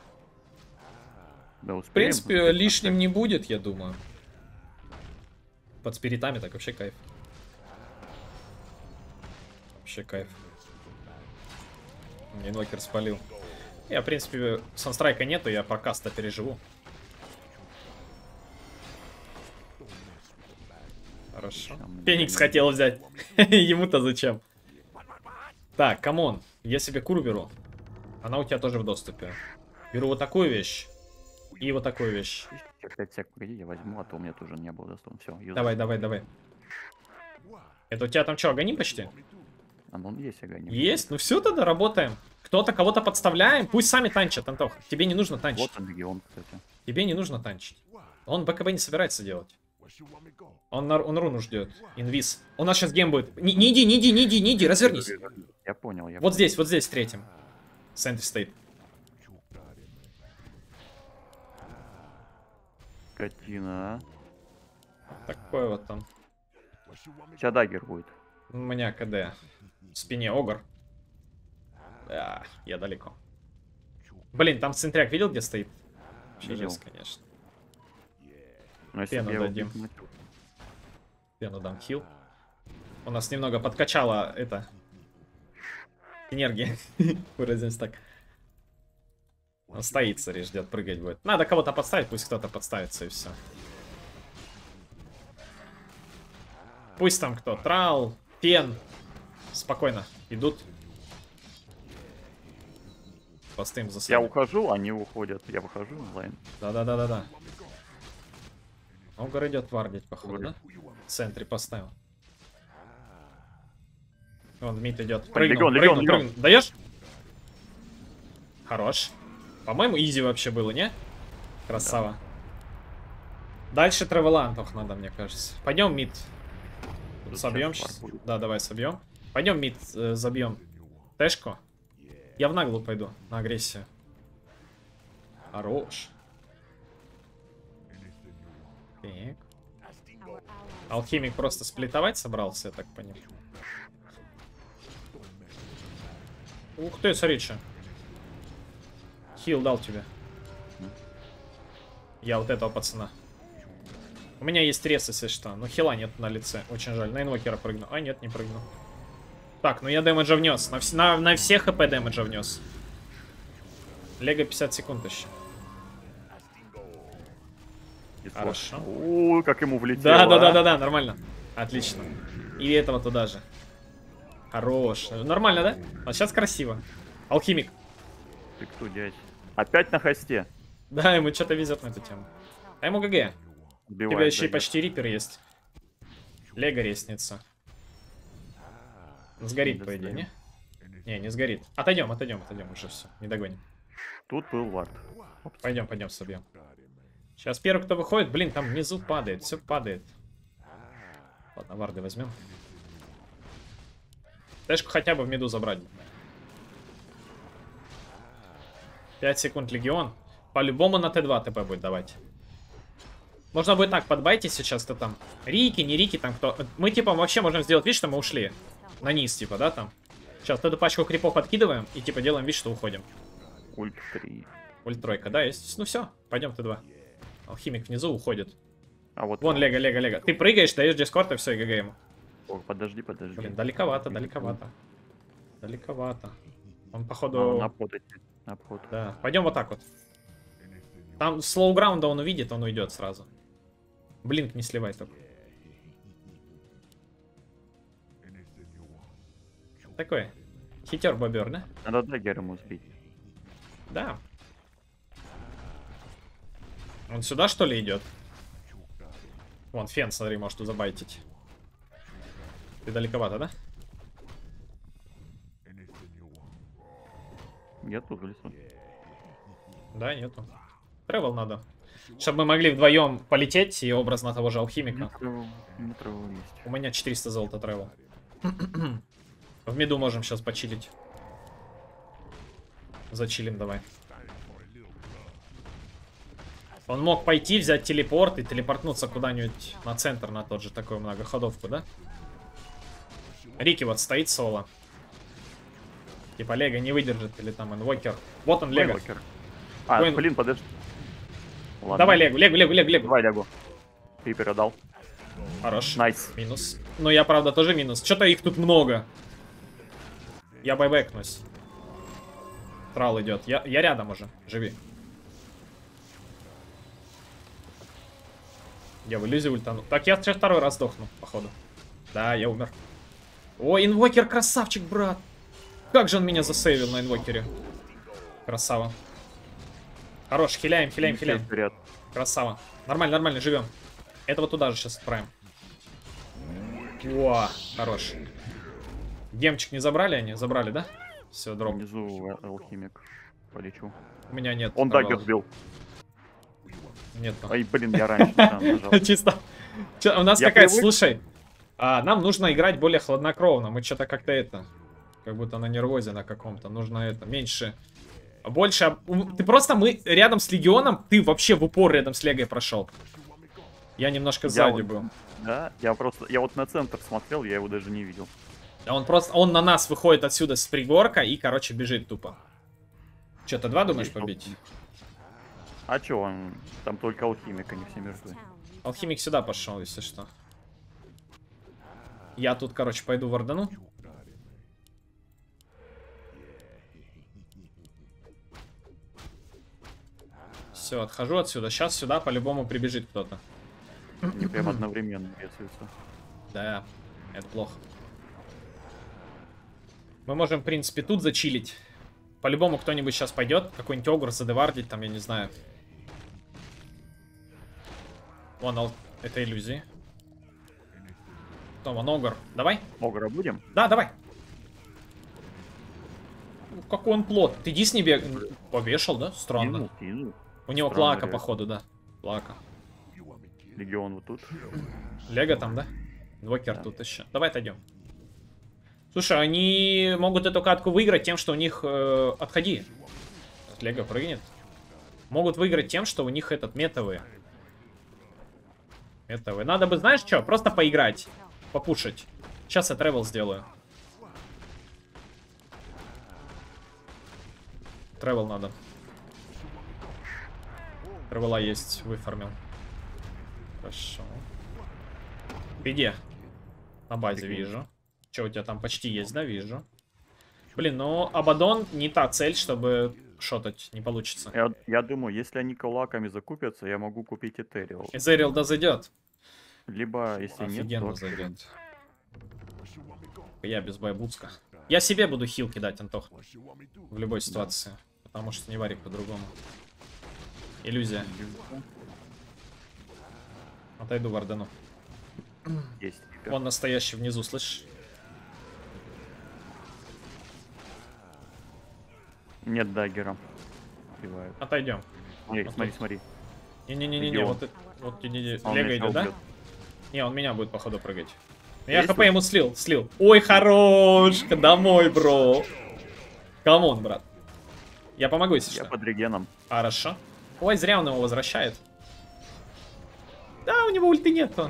Да, В принципе, лишним не будет, я думаю. Под спиритами так вообще кайф. Вообще кайф. Мне инвокер спалил. Я, в принципе, санстрайка нету, я по каста переживу. Хорошо. Феникс хотел взять. Ему-то зачем? Так, камон. Я себе куру беру. Она у тебя тоже в доступе. Беру вот такую вещь. И вот такую вещь. тридцать сек, погоди, я возьму, а то у меня тоже не было доступно. Все, Давай, давай, давай. Это у тебя там что, агоним почти? А ну есть агоним. Есть? Ну все, тогда работаем. Кто-то кого-то подставляем. Пусть сами танчат, Антох. Тебе не нужно танчить. Вот он, легион, кстати. Тебе не нужно танчить. Он БКБ не собирается делать. Он, на, он руну ждет. Инвиз. У нас сейчас гейм будет. Не, не иди, не иди, не иди, не иди, развернись. Я понял, я Вот понял. здесь, вот здесь, третьим. Сентри стоит. Скотина, а. Такой вот там. Сейчас дагер будет. У меня КД. В спине огр. Да, я далеко. Блин, там центряк видел, где стоит? Вообще Видел. жесть, конечно. Но если Пену бы я его дадим. бить, Пену дам хил. У нас немного подкачала это... энергия. Выразимся так. Он стоит, смотри, ждет, прыгать будет. Надо кого-то подставить, пусть кто-то подставится и все. Пусть там кто. Трал, Пен. Спокойно. Идут. Постоим за собой. Я ухожу, они уходят. Я выхожу онлайн. Да-да-да-да-да. Огр идет вардить, походу, Огр. да? В центре поставил. Вон, Мид идет. Прыгнул, Легион, прыгнул, легион, прыгнул. Даешь? Хорош. По-моему, изи вообще было, не? Красава. Дальше тревелантов надо, мне кажется. Пойдем мид. Тут Собьем сейчас сейчас. вар будет. Да, давай собьем. Пойдем мид э, забьем. Тэшку. Я в наглую пойду, на агрессию. Хорош. Так. Алхимик просто сплитовать собрался, я так понял. Ух ты, смотри, что. Хил дал тебе. Я вот этого пацана. У меня есть рез, если что. Но хила нет на лице. Очень жаль. На инвокера прыгну. А, нет, не прыгну. Так, ну я дэмэджа внес. На, вс на, на все хп дэмэджа внес. Лего пятьдесят секунд еще. И Хорошо. О, как ему влетело. Да, да, а. да, да, да, нормально. Отлично. И этого туда же. Хорош. Нормально, да? А сейчас красиво. Алхимик. Ты кто, дядь? Опять на хосте. Да, ему что-то везет на эту тему. А ему ГГ. У Убивает, тебя еще и дагер. почти рипер есть. Лего ресница. Сгорит, Не по идее, не? достаем. Не, не сгорит. Отойдем, отойдем, отойдем, уже все. Не догоним. Тут был вард. Пойдем, пойдем, собьем. Сейчас первый, кто выходит, блин, там внизу падает, все падает. Ладно, варды возьмем. Тэшку хотя бы в миду забрать. пять секунд легион. По-любому на Т два ТП будет давать. Можно будет так, подбайтесь сейчас, кто там. Рики, не Рики, там кто. Мы типа вообще можем сделать вид, что мы ушли. На низ, типа, да, там. Сейчас вот эту пачку крипов подкидываем и типа делаем вид, что уходим. Ульт три. Ульт тройка, да, есть. Ну все, пойдем Т два. Алхимик внизу уходит. А вот. Вон, Лего, Лего, Лего. Ты прыгаешь, даешь дискорд и все, и ГГ ему. О, подожди, подожди. Блин, далековато, далековато. Далековато. Он, А, походу... на обход идти. На обход. Да, пойдем вот так вот. Там слоуграунда он увидит, он уйдет сразу. Блинк не сливай только. Такой хитер бобер, да? Надо дагер ему сбить. Да. Он сюда, что ли, идет? Вон, фен, смотри, может забайтить. Ты далековато, да? Нету в лесу. Да, нету. Тревел надо. Чтобы мы могли вдвоем полететь и образно того же алхимика. У меня четыреста золота тревел. В миду можем сейчас почилить. Зачилим давай. Он мог пойти, взять телепорт и телепортнуться куда-нибудь на центр, на тот же такую многоходовку, да? Рики вот стоит соло. Типа Лего не выдержит, или там инвокер. Вот он, Лего. А, Коин... блин, подожди. Ладно. Давай Лего, Лего, Лего, Лего, Лего. Давай Лего. Рипера дал. Хорош. Найс. Минус. Но я, правда, тоже минус. Что-то их тут много. Я байбэкнусь. Трал идет. Я, я рядом уже. Живи. Я в иллюзию ультану. Так, я сейчас второй раз сдохну, походу. Да, я умер. О, инвокер красавчик, брат. Как же он меня засейвил на инвокере. Красава. Хорош, хиляем, хиляем, хиляем. Красава. Нормально, нормально, живем. Этого туда же сейчас отправим. О, хорош. Гемчик не забрали они? Забрали, да? Все, дроп. Внизу алхимик. Полечу. У меня нет. Он даггер сбил. Нет. Ай, блин, я раньше нажал. Чисто. У нас какая-то, слушай, нам нужно играть более хладнокровно. Мы что-то как-то это, как будто на нервозе на каком-то. Нужно это, меньше, больше. Ты просто, мы рядом с Легионом, ты вообще в упор рядом с Легой прошел. Я немножко сзади был. Да, я просто, я вот на центр смотрел, я его даже не видел. А он просто, он на нас выходит отсюда с пригорка и, короче, бежит тупо. Что-то два думаешь побить? А чё, он, там только алхимик, они все мертвые. Алхимик сюда пошел, если что. Я тут, короче, пойду в Ордану. Все, отхожу отсюда. Сейчас сюда по-любому прибежит кто-то. Они прям одновременно рисуются. Да, это плохо. Мы можем, в принципе, тут зачилить. По-любому кто-нибудь сейчас пойдет. Какой-нибудь огр задевардить, там, я не знаю. Вон, ал... это иллюзии. Кто, вон, огр. Давай. Огра будем? Да, давай. Какой он плот. Ты иди с небе... Повешал, да? Странно. Кинул, кинул. У него Странно, клака, реально. походу, да. Клака. Легион вот тут. Лего там, да? Двокер Да. тут еще. Давай отойдем. Слушай, они могут эту катку выиграть тем, что у них... Э, отходи. Лего прыгнет. Могут выиграть тем, что у них этот метовые. Метовые. Надо бы, знаешь что, просто поиграть. Попушить. Сейчас я тревел сделаю. Тревел надо. Тревела есть, выформил. Хорошо. Ты где? На базе вижу. Че, у тебя там почти есть, да? Вижу. Блин, ну Абадон не та цель, чтобы шотать. Не получится. Я, я думаю, если они кулаками закупятся, я могу купить Этериал. Эзериэл да зайдет. Либо, если Офигенно нет, то... зайдет. Я без байбуцка. Я себе буду хил кидать, Антох. В любой ситуации. Потому что не варик по-другому. Иллюзия. Отойду в Ордану. Есть. Он настоящий внизу, слышишь? Нет даггера. Убивают. Отойдем. Смотри, Вот смотри, тут. смотри. Не-не-не-не, Легион. вот, это- вот не, не, не. Он Лего меня идет, да? убьет. Не, он меня будет, походу, прыгать. Я Есть хп тут? ему слил, слил. Ой, хорош! Домой, бро. Камон, брат. Я помогу, если Я что. под регеном. Хорошо. Ой, зря он его возвращает. Да, у него ульты нету.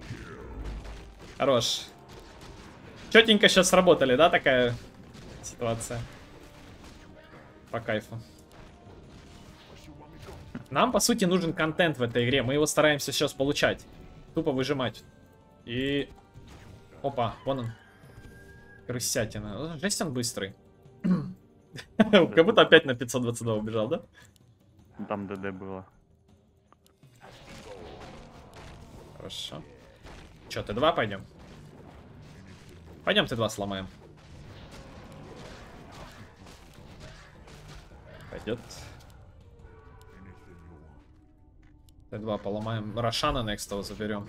Хорош. Четенько сейчас сработали, да, такая ситуация? По кайфу. Нам, по сути, нужен контент в этой игре. Мы его стараемся сейчас получать. Тупо выжимать. И... Опа, вон он. Крысятина. Жесть, он быстрый. Как будто опять на пятьсот двадцать два убежал, да? Там ДД было. Хорошо. Че, Т два пойдем? Пойдем Т два сломаем. Пойдет. Т два поломаем. Рошана некстого заберем.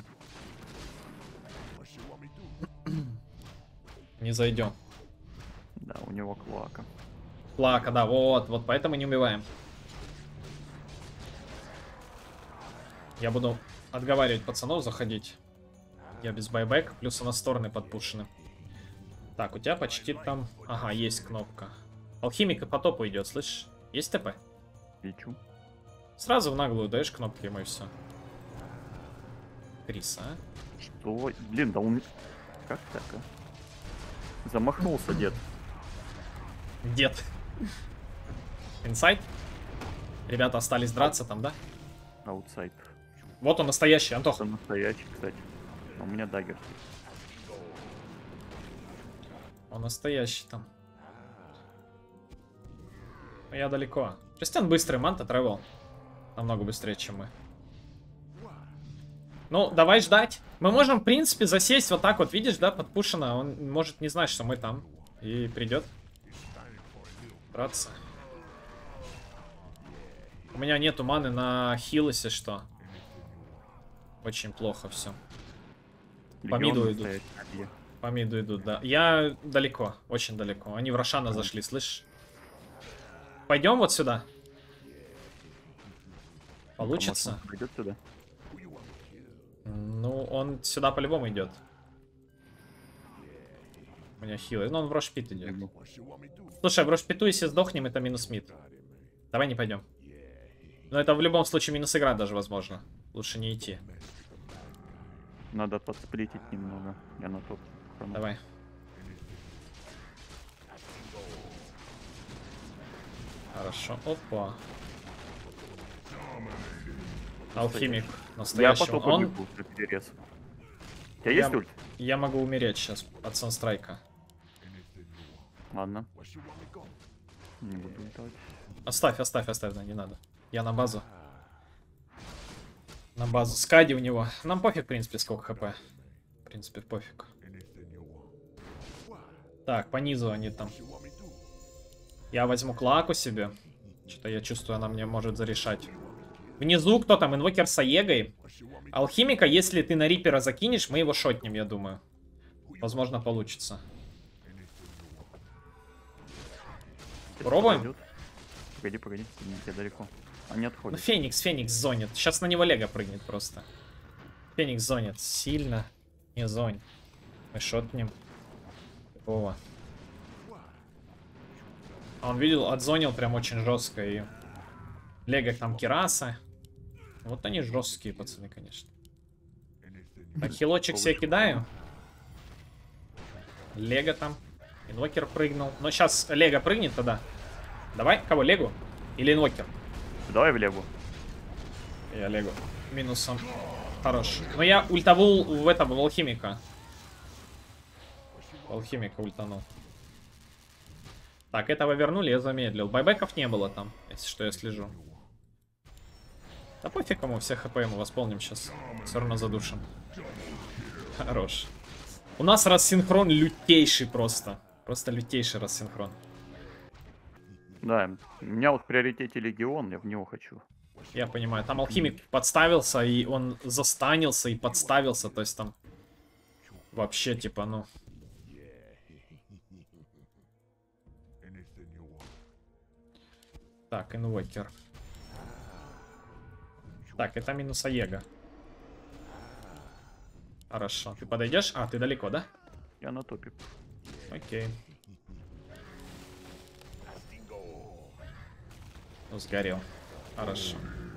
Не зайдем. Да, у него клака. Клака, да, вот, вот поэтому не убиваем. Я буду отговаривать пацанов заходить. Я без байбека, плюс у нас стороны подпушены. Так, у тебя почти там... Ага, есть кнопка. Алхимик и по топу идет, слышишь? Есть ТП? Лечу. Сразу в наглую даешь кнопки ему и все. Крис, а? Что? Блин, да он... Как так, а? Замахнулся дед. Дед. Инсайд? Ребята остались драться там, да? Аутсайд. Вот он настоящий, Антох. Это настоящий, кстати. У меня даггер. Он настоящий там. Но я далеко. Кристиан быстрый, манта тревел. Намного быстрее, чем мы. Ну, давай ждать. Мы можем, в принципе, засесть вот так вот, видишь, да, подпушено. Он может не знать, что мы там. И придет. Драться. У меня нету маны на хил, если что. Очень плохо все. По миду идут. По миду идут, да. Я далеко, очень далеко. Они в Рошана зашли, слышишь? Пойдем вот сюда. Получится? Пойдет сюда? Ну, он сюда по-любому идет. У меня хилы. Ну, он в Рошпит идет. Слушай, в Рошпиту, если сдохнем, это минус мид. Давай не пойдем. Но это в любом случае минус игра даже, возможно. Лучше не идти. Надо подсплитить немного. Я на топ. Давай. Хорошо. Опа. Алхимик. Настоящий. Я потом Он... убегу, перерез. У тебя есть я... ульт? Я могу умереть сейчас от санстрайка. Ладно. Не буду ультовать. Оставь, оставь, оставь, да, не надо. Я на базу. На базу. Скади у него. Нам пофиг, в принципе, сколько хп. В принципе, пофиг. Так, по низу они там. Я возьму клаку себе. Что-то я чувствую, она мне может зарешать. Внизу кто там? Инвокер с Аегой. Алхимика, если ты на Рипера закинешь, мы его шотнем, я думаю. Возможно, получится. Пробуем? Погоди, погоди, я далеко. А не отходит. Ну, Феникс, Феникс зонит. Сейчас на него Лего прыгнет просто. Феникс зонит. Сильно. Не зонь. Мы шотнем. О. Он видел, отзонил прям очень жестко. И Лего там Кираса. Вот они жесткие пацаны, конечно. Так, хилочек себе кидаю. Лего там. Инвокер прыгнул. Но сейчас Лего прыгнет тогда. Давай, кого? Легу? Или инвокер? Давай в Легу. Я Легу. Минусом. Хорош. Но я ультовал в этом, в алхимика. В алхимика ультанул. Так, этого вернули, я замедлил. Байбеков не было там, если что, я слежу. Да пофиг ему, все хп ему восполним сейчас. Все равно задушим. Хорош. У нас рассинхрон лютейший просто. Просто лютейший рассинхрон. Да, у меня вот в приоритете Легион, я в него хочу. Я понимаю, там алхимик подставился, и он застанился и подставился, то есть там вообще типа, ну... Так, инвокер. Так, это минус Аега. Хорошо, ты подойдешь? А, ты далеко, да? Я на топе. Окей. Ну, сгорел. Хорошо.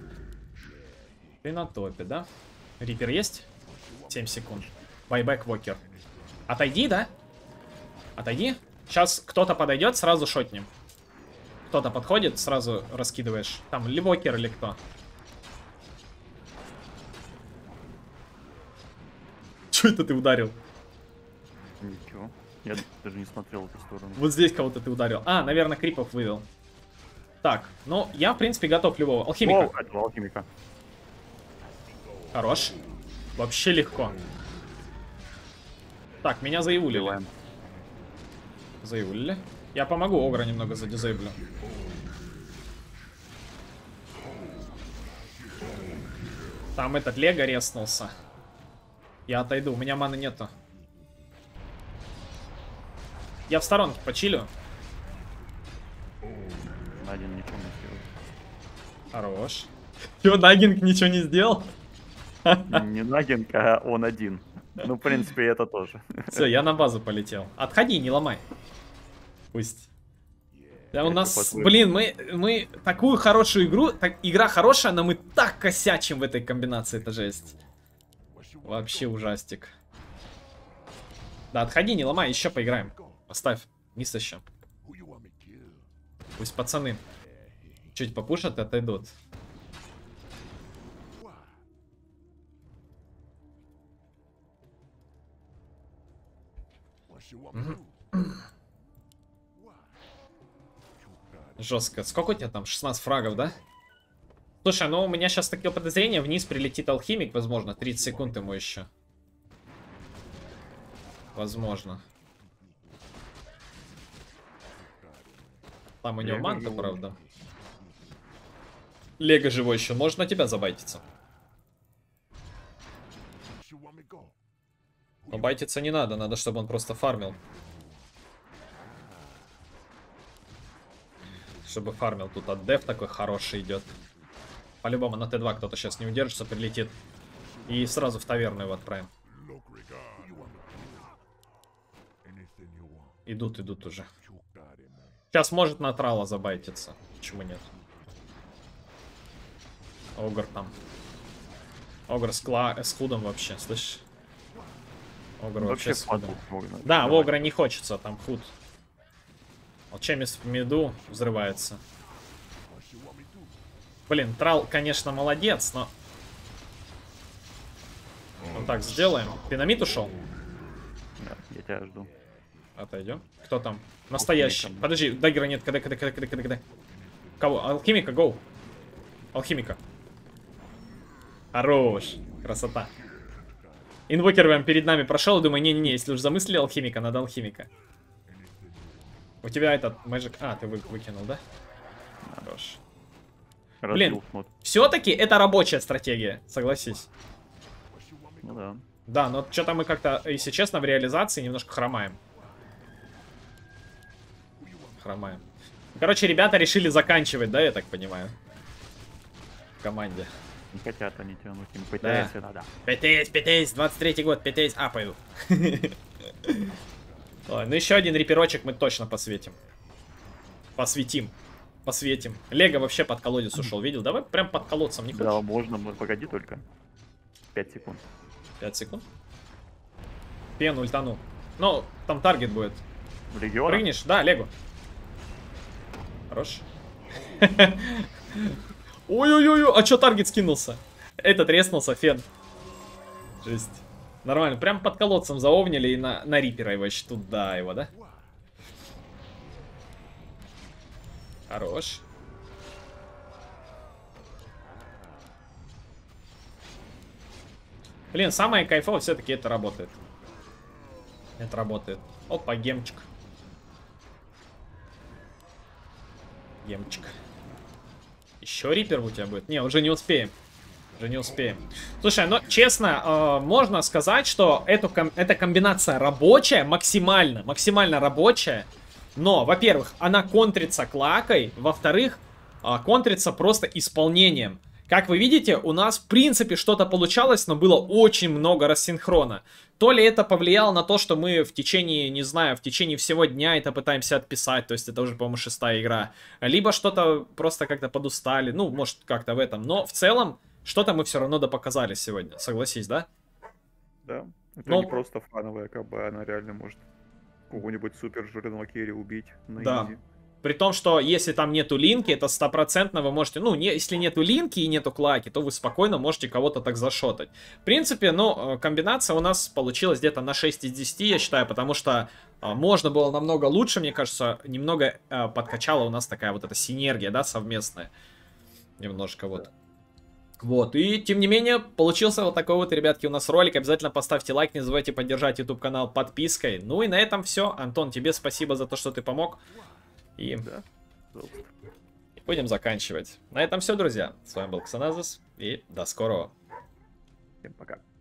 Ты на топе, да? Рипер есть? семь секунд. Байбек Вокер. Отойди, да? Отойди. Сейчас кто-то подойдет, сразу шотнем. Кто-то подходит, сразу раскидываешь. Там, ли Вокер, или кто. Че это ты ударил? Ничего. Я даже не смотрел в эту сторону. Вот здесь кого-то ты ударил. А, наверное, крипов вывел. Так, ну, я, в принципе, готов любого. Алхимика. О, это алхимика. Хорош. Вообще легко. Так, меня заевулили. Заевулили. Я помогу Огра немного задизейблю. Там этот Лего реснулся. Я отойду, у меня маны нету. Я в сторонке почилю. Один ничего не сделал. Хорош. Чё, Нагинг ничего не сделал? Не Нагинг, а он один. Ну, в принципе, это тоже. Все, я на базу полетел. Отходи, не ломай. Пусть. Да у нас, блин, мы, мы такую хорошую игру, так, игра хорошая, но мы так косячим в этой комбинации, это жесть. Вообще ужастик. Да, отходи, не ломай, еще поиграем. Поставь, низ еще. Пусть пацаны чуть попушат и отойдут. Жестко. Сколько у тебя там? шестнадцать фрагов, да? Слушай, ну у меня сейчас такие подозрения. Вниз прилетит алхимик, возможно. тридцать секунд ему еще. Возможно. Там у него манка, правда. Лего живой еще. Может на тебя забайтиться. Но байтиться не надо. Надо, чтобы он просто фармил. Чтобы фармил. Тут от деф такой хороший идет. По-любому на Т два кто-то сейчас не удержится, прилетит. И сразу в таверну его отправим. Идут, идут уже. Сейчас может на трала забайтиться. Почему нет? Огр там. Огр с, кла... с худом вообще, слышишь? Огр вообще, вообще с худом. Да, в Огра не хочется, там худ. Алчемис в миду взрывается. Блин, трал, конечно, молодец, но... Вот так сделаем. Ты на мид ушел? Да, я тебя жду. Отойдем. Кто там? Настоящий. Алхимика. Подожди, даггера нет. Когда, когда, когда, когда, когда. Кого? Алхимика, гоу. Алхимика. Хорош. Красота. Инвокер прям перед нами прошел и думаю, не-не-не, если уж замыслили алхимика, надо алхимика. У тебя этот мэджик... А, ты вы, выкинул, да? Хорош. Блин, все-таки это рабочая стратегия, согласись. Ну да. Да, но что-то мы как-то, если честно, в реализации немножко хромаем. Хромаем. Короче, ребята решили заканчивать, да, я так понимаю? В команде. Не хотят они тянуть, им ПТС да. Надо. ПТС, ПТС, двадцать третий год, ПТС апаю. Ну еще один реперочек мы точно посветим. Посветим. Посветим. Лего вообще под колодец ушел, видел? Давай прям под колодцем, не хочешь? Да, можно, погоди только. пять секунд. пять секунд? Пен ультанул. Ну, там таргет будет. В регион? Прыгнешь? Да, Лего. Хорош. Ой-ой-ой, а чё таргет скинулся? Этот реснулся, Фен. Жесть. Нормально, прям под колодцем заовнили и на, на рипера его еще туда его, да? Хорош. Блин, самое кайфовое все-таки это работает. Это работает. Опа, гемчик. Гемчик. Еще рипер у тебя будет? Не, уже не успеем. Уже не успеем. Слушай, ну, честно, э, можно сказать, что эту ком эта комбинация рабочая, максимально, максимально рабочая. Но, во-первых, она контрится клакой. Во-вторых, э, контрится просто исполнением. Как вы видите, у нас, в принципе, что-то получалось, но было очень много рассинхрона. То ли это повлияло на то, что мы в течение, не знаю, в течение всего дня это пытаемся отписать, то есть это уже, по-моему, шестая игра. Либо что-то просто как-то подустали, ну, может, как-то в этом. Но в целом, что-то мы все равно допоказали сегодня, согласись, да? Да, это но... не просто фановая КБ, она реально может кого-нибудь супер жирного керри убить на да. изи. При том, что если там нету линки, это стопроцентно вы можете... Ну, не, если нету линки и нету клаки, то вы спокойно можете кого-то так зашотать. В принципе, ну, комбинация у нас получилась где-то на шесть из десяти, я считаю, потому что а, можно было намного лучше, мне кажется, немного а, подкачала у нас такая вот эта синергия, да, совместная. Немножко вот. Вот, и тем не менее, получился вот такой вот, ребятки, у нас ролик. Обязательно поставьте лайк, не забывайте поддержать YouTube канал подпиской. Ну и на этом все. Антон, тебе спасибо за то, что ты помог. И... Да. и будем заканчивать. На этом все, друзья. С вами был Ксаназис. И до скорого. Всем пока.